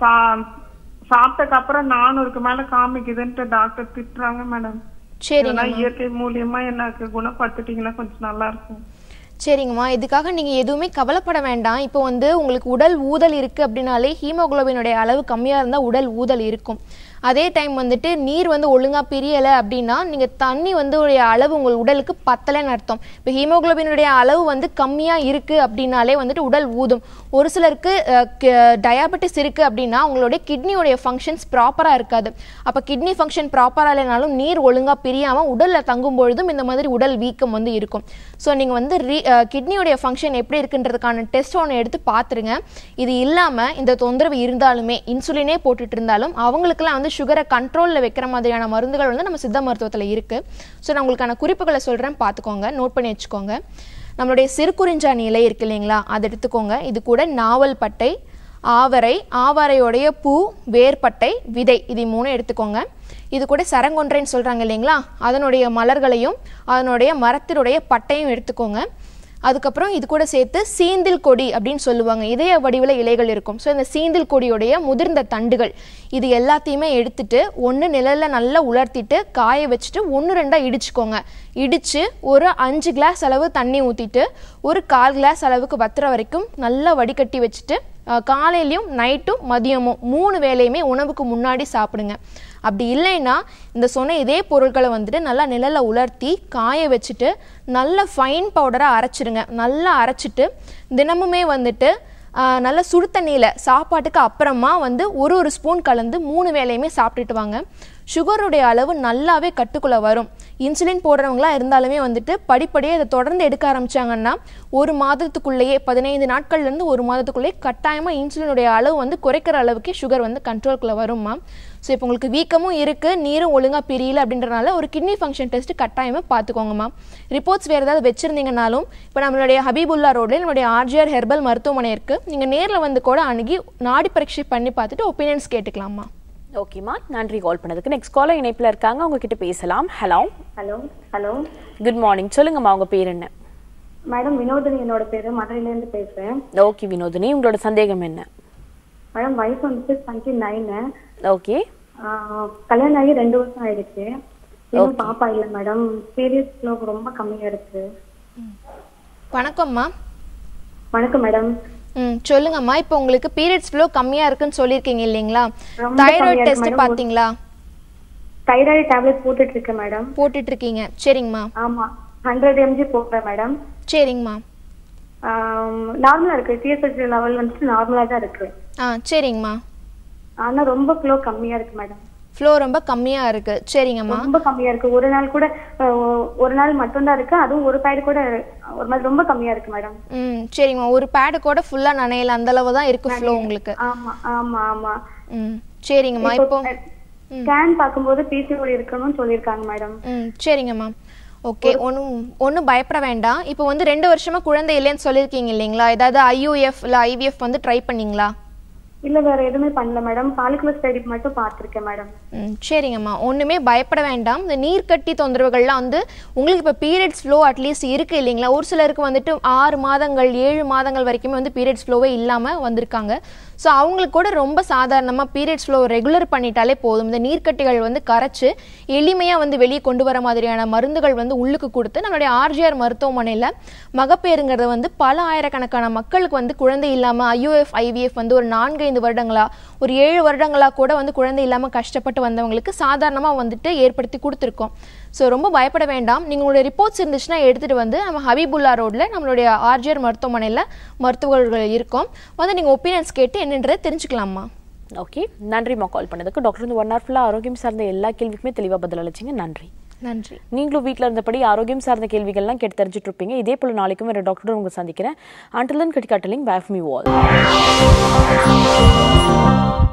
சாப்பிட்டதுக்கு அப்புறம் 400க்கு மேல காமிக்குதுன்ட்டு டாக்டர் திட்டுறாங்க மேடம். சரிங்களா, இயற்கை மூலியமா எனக்கு குணப்படுத்திட்டீங்கன்னா கொஞ்சம் நல்லா இருக்கும். சரிங்கம்மா. இதுக்காக நீங்கள் எதுவுமே கவலைப்பட வேண்டாம். இப்போ வந்து உங்களுக்கு உடல் ஊதல் இருக்குது அப்படின்னாலே ஹீமோகுளோபினுடைய அளவு கம்மியாக இருந்தால் உடல் ஊதல் இருக்கும். அதே டைம் வந்துட்டு நீர் வந்து ஒழுங்காக பிரியலை அப்படின்னா நீங்கள் தண்ணி வந்து உடைய அளவு உங்கள் உடலுக்கு பத்தலைன்னு அர்த்தம். இப்போ ஹீமோகுளோபினுடைய அளவு வந்து கம்மியாக இருக்குது அப்படின்னாலே வந்துட்டு உடல் ஊதும். ஒரு சிலருக்கு டயாபெட்டிஸ் இருக்குது அப்படின்னா உங்களுடைய கிட்னியோடைய ஃபங்க்ஷன்ஸ் ப்ராப்பராக இருக்காது. அப்போ கிட்னி ஃபங்க்ஷன் ப்ராப்பராக இல்லைனாலும் நீர் ஒழுங்காக பிரியாமல் உடலில் தங்கும் பொழுதும் இந்த மாதிரி உடல் வீக்கம் வந்து இருக்கும். ஸோ நீங்கள் வந்து கிட்னியோடைய ஃபங்க்ஷன் எப்படி இருக்குன்றதுக்கான டெஸ்ட் ஒன்று எடுத்து பார்த்துருங்க. இது இல்லாமல் இந்த தொந்தரவு இருந்தாலுமே இன்சுலினே போட்டுட்டு இருந்தாலும் அவங்களுக்குலாம் வந்து சுகரை கண்ட்ரோலில் வைக்கிற மாதிரியான மருந்துகள் வந்து நம்ம சித்த மருத்துவத்தில் இருக்குது. ஸோ நான் உங்களுக்கான குறிப்புகளை சொல்கிறேன், பார்த்துக்கோங்க, நோட் பண்ணி வச்சுக்கோங்க. நம்மளுடைய சிறுகுறிஞ்சாணி இலை இருக்கு இல்லைங்களா, அதை எடுத்துக்கோங்க. இது கூட நாவல் பட்டை, ஆவரை, ஆவாரையோடைய பூ, வேர்பட்டை, விதை, இது 3 எடுத்துக்கோங்க. இது கூட சரங்கொன்றைன்னு சொல்கிறாங்க இல்லைங்களா, அதனுடைய மலர்களையும் அதனுடைய மரத்தினுடைய பட்டையும் எடுத்துக்கோங்க. அதுக்கப்புறம் இது கூட சேர்த்து சீந்தில் கொடி அப்படின்னு சொல்லுவாங்க, இதய வடிவில் இலைகள் இருக்கும். ஸோ இந்த சீந்தில் கொடியுடைய முதிர்ந்த தண்டுகள் இது எல்லாத்தையுமே எடுத்துட்டு ஒன்று நிழலில் நல்லா உலர்த்திட்டு காய வச்சுட்டு 1-2 இடிச்சுக்கோங்க. இடித்து ஒரு 5 கிளாஸ் அளவு தண்ணி ஊற்றிட்டு ஒரு 1/4 கிளாஸ் அளவுக்கு வத்துற வரைக்கும் நல்லா வடிகட்டி வச்சுட்டு காலையிலையும் நைட்டும் மதியமும் 3 வேளையுமே உணவுக்கு முன்னாடி சாப்பிடுங்க. அப்படி இல்லைன்னா இந்த சொன்ன இதே பொருட்களை வந்துட்டு நல்லா நிழலில் உலர்த்தி காய வச்சுட்டு நல்ல ஃபைன் பவுடராக அரைச்சிடுங்க. நல்லா அரைச்சிட்டு தினமுமே வந்துட்டு நல்ல சுடு தண்ணியில் சாப்பாட்டுக்கு அப்புறமா வந்து ஒரு ஸ்பூன் கலந்து 3 வேளையுமே சாப்பிட்டுட்டு வாங்க. சுகருடைய அளவு நல்லாவே கட்டுக்குள்ளே வரும். இன்சுலின் போடுறவங்களாம் இருந்தாலுமே வந்துட்டு படிப்படியாக இதை தொடர்ந்து எடுக்க ஆரம்பித்தாங்கன்னா 1 மாதத்துக்குள்ளேயே 15 நாட்கள்லேருந்து 1 மாதத்துக்குள்ளேயே கட்டாயமாக இன்சுலினுடைய அளவு வந்து குறைக்கிற அளவுக்கு சுகர் வந்து கண்ட்ரோலுக்குள்ளே வரும்மா. ஸோ இப்போ உங்களுக்கு வீக்கமும் இருக்குது, நீரும் ஒழுங்காக பிரியல அப்படின்றனால ஒரு கிட்னி ஃபங்க்ஷன் டெஸ்ட்டு கட்டாயமாக பார்த்துக்கோங்கம்மா. ரிப்போர்ட்ஸ் வேறு ஏதாவது வச்சுருந்தீங்கனாலும் இப்போ நம்மளுடைய ஹபீபுல்லா ரோடில் நம்மளுடைய RGR ஹெர்பல் மருத்துவமனை இருக்குது, நீங்கள் நேரில் வந்து கூட அணுகி நாடி பரீட்சை பண்ணி பார்த்துட்டு ஒப்பீனியன்ஸ் கேட்டுக்கலாமா. ஓகேம்மா, நன்றி கால் பண்ணதுக்கு. நெக்ஸ்ட் காலர் இணைப்பில் இருக்காங்க, உங்ககிட்ட பேசலாம். Hello hello hello good morning, சொல்லுங்கம்மா உங்க பேர் என்ன? மேடம் வினோதினி என்னோட பேரு, மதுரையிலேருந்து பேசுறேன். ஓகே வினோதினி, உங்களோட சந்தேகம் என்ன? மேடம் வயசு வந்துட்டு 29. ஓகே. கல்யாணம் ஆகி 2 வருஷம் ஆயிடுச்சு, இன்னும் பாப்பா இல்லை மேடம். பீரியட்ஸ் ஃப்ளோ ரொம்ப கம்மியா இருக்கு. வணக்கம்மா. வணக்கம் மேடம். சொல்லுங்கம்மா. இப்போ உங்களுக்கு பீரியட்ஸ் ஃப்ளோ கம்மியா இருக்குன்னு சொல்லியிருக்கீங்க இல்லைங்களா, தைராய்டு டெஸ்ட் பாத்தீங்களா? தைராய்டு டேப்லெட் போட்டுட்டு இருக்கேன் மேடம். போட்டுட்டு இருக்கீங்க, சரிங்கம்மா. ஆமா, 100 mg போடுறேன் மேடம். சரிங்கம்மா. நார்மலா இருக்கு, TSH லெவல் வந்துட்டு நார்மலா தான் இருக்கு. சரிங்கம்மா. ஆனா ரொம்ப ஃப்ளோ கம்மியா இருக்கு மேடம். ஃப்ளோ ரொம்ப கம்மியா இருக்கு, சரிங்கம்மா. ரொம்ப கம்மியா இருக்கு. ஒரு நாள் கூட ஒரு நாள் மட்டும் தான் இருக்கு, அதுவும் ஒரு பேட் கூட ஒரு மாதிரி ரொம்ப கம்மியா இருக்கு மேடம். சரிங்கம்மா. ஒரு பேட் கூட ஃபுல்லா நனையல, அந்த அளவு தான் இருக்கு ஃப்ளோ உங்களுக்கு. ஆமா ஆமா ஆமா. சரிங்கம்மா. இப்போ ஸ்கேன் பாக்கும்போது PCOD இருக்கணும்னு சொல்லிருக்காங்க மேடம். சரிங்கம்மா. ஓகே, ஒன்றும் பயப்பட வேண்டாம். இப்போ வந்து 2 வருஷமா குழந்தை இல்லைன்னு சொல்லியிருக்கீங்க இல்லைங்களா, ஏதாவது IUF இல்லை IVF வந்து ட்ரை பண்ணீங்களா? இல்ல வேற எதுவுமே பண்ணல மேடம், ஃபாலிகுலர் ஸ்டடி மட்டும் பார்த்திருக்கேன் மேடம். சரிங்கம்மா, ஒண்ணுமே பயப்பட வேண்டாம். இந்த நீர்க்கட்டி தொந்தரவுகள்லாம் வந்து உங்களுக்கு இப்போ பீரியட்ஸ் ஃப்ளோ அட்லீஸ்ட் இருக்கு இல்லைங்களா, ஒரு சிலருக்கு வந்துட்டு 6 மாதங்கள் 7 மாதங்கள் வரைக்குமே வந்து பீரியட்ஸ் ஃப்ளோவே இல்லாம வந்திருக்காங்க. ஸோ அவங்களுக்கு கூட ரொம்ப சாதாரணமாக பீரியட்ஸ் ஃப்ளோ ரெகுலர் பண்ணிட்டாலே போதும். இந்த நீர்க்கட்டிகள் வந்து கரைச்சி எளிமையாக வந்து வெளியே கொண்டு வர மாதிரியான மருந்துகள் வந்து உள்ளுக்கு கொடுத்து நம்மளுடைய RGR மருத்துவமனையில் மகப்பேறுங்கிறத வந்து பல ஆயிரக்கணக்கான மக்களுக்கு வந்து குழந்தை இல்லாமல் IUF IVF வந்து ஒரு 4-5 வருடங்களா ஒரு 7 வருடங்களா கூட வந்து குழந்தை இல்லாமல் கஷ்டப்பட்டு வந்தவங்களுக்கு சாதாரணமாக வந்துட்டு ஏற்படுத்தி கொடுத்துருக்கோம். ஸோ ரொம்ப பயப்பட வேண்டாம். நீங்களுடைய ரிப்போர்ட்ஸ் இருந்துச்சுன்னா எடுத்துகிட்டு வந்து நம்ம ஹபீபுல்லா ரோடில் நம்மளுடைய RGR மருத்துவமனையில் மருத்துவர்கள் இருக்கோம், வந்து நீங்கள் ஒப்பீனியன்ஸ் கேட்டு என்னன்றதை தெரிஞ்சுக்கலாமா. ஓகே, நன்றிம்மா கால் பண்ணதுக்கு. டாக்டர் இந்த 1 hour ஃபுல்லாக ஆரோக்கியம் சார்ந்த எல்லா கேள்விக்குமே தெளிவாக பதில் அளிச்சிங்க. நன்றி. நன்றி. நீங்களும் வீட்டில் இருந்தபடி ஆரோக்கியம் சார்ந்த கேள்விகள்லாம் கேட்டு தெரிஞ்சுட்டு இருப்பீங்க. இதே போல் நாளைக்கும் வேறு டாக்டர் உங்களை சந்திக்கிறேன். Until then, keep cutting, bye from you all.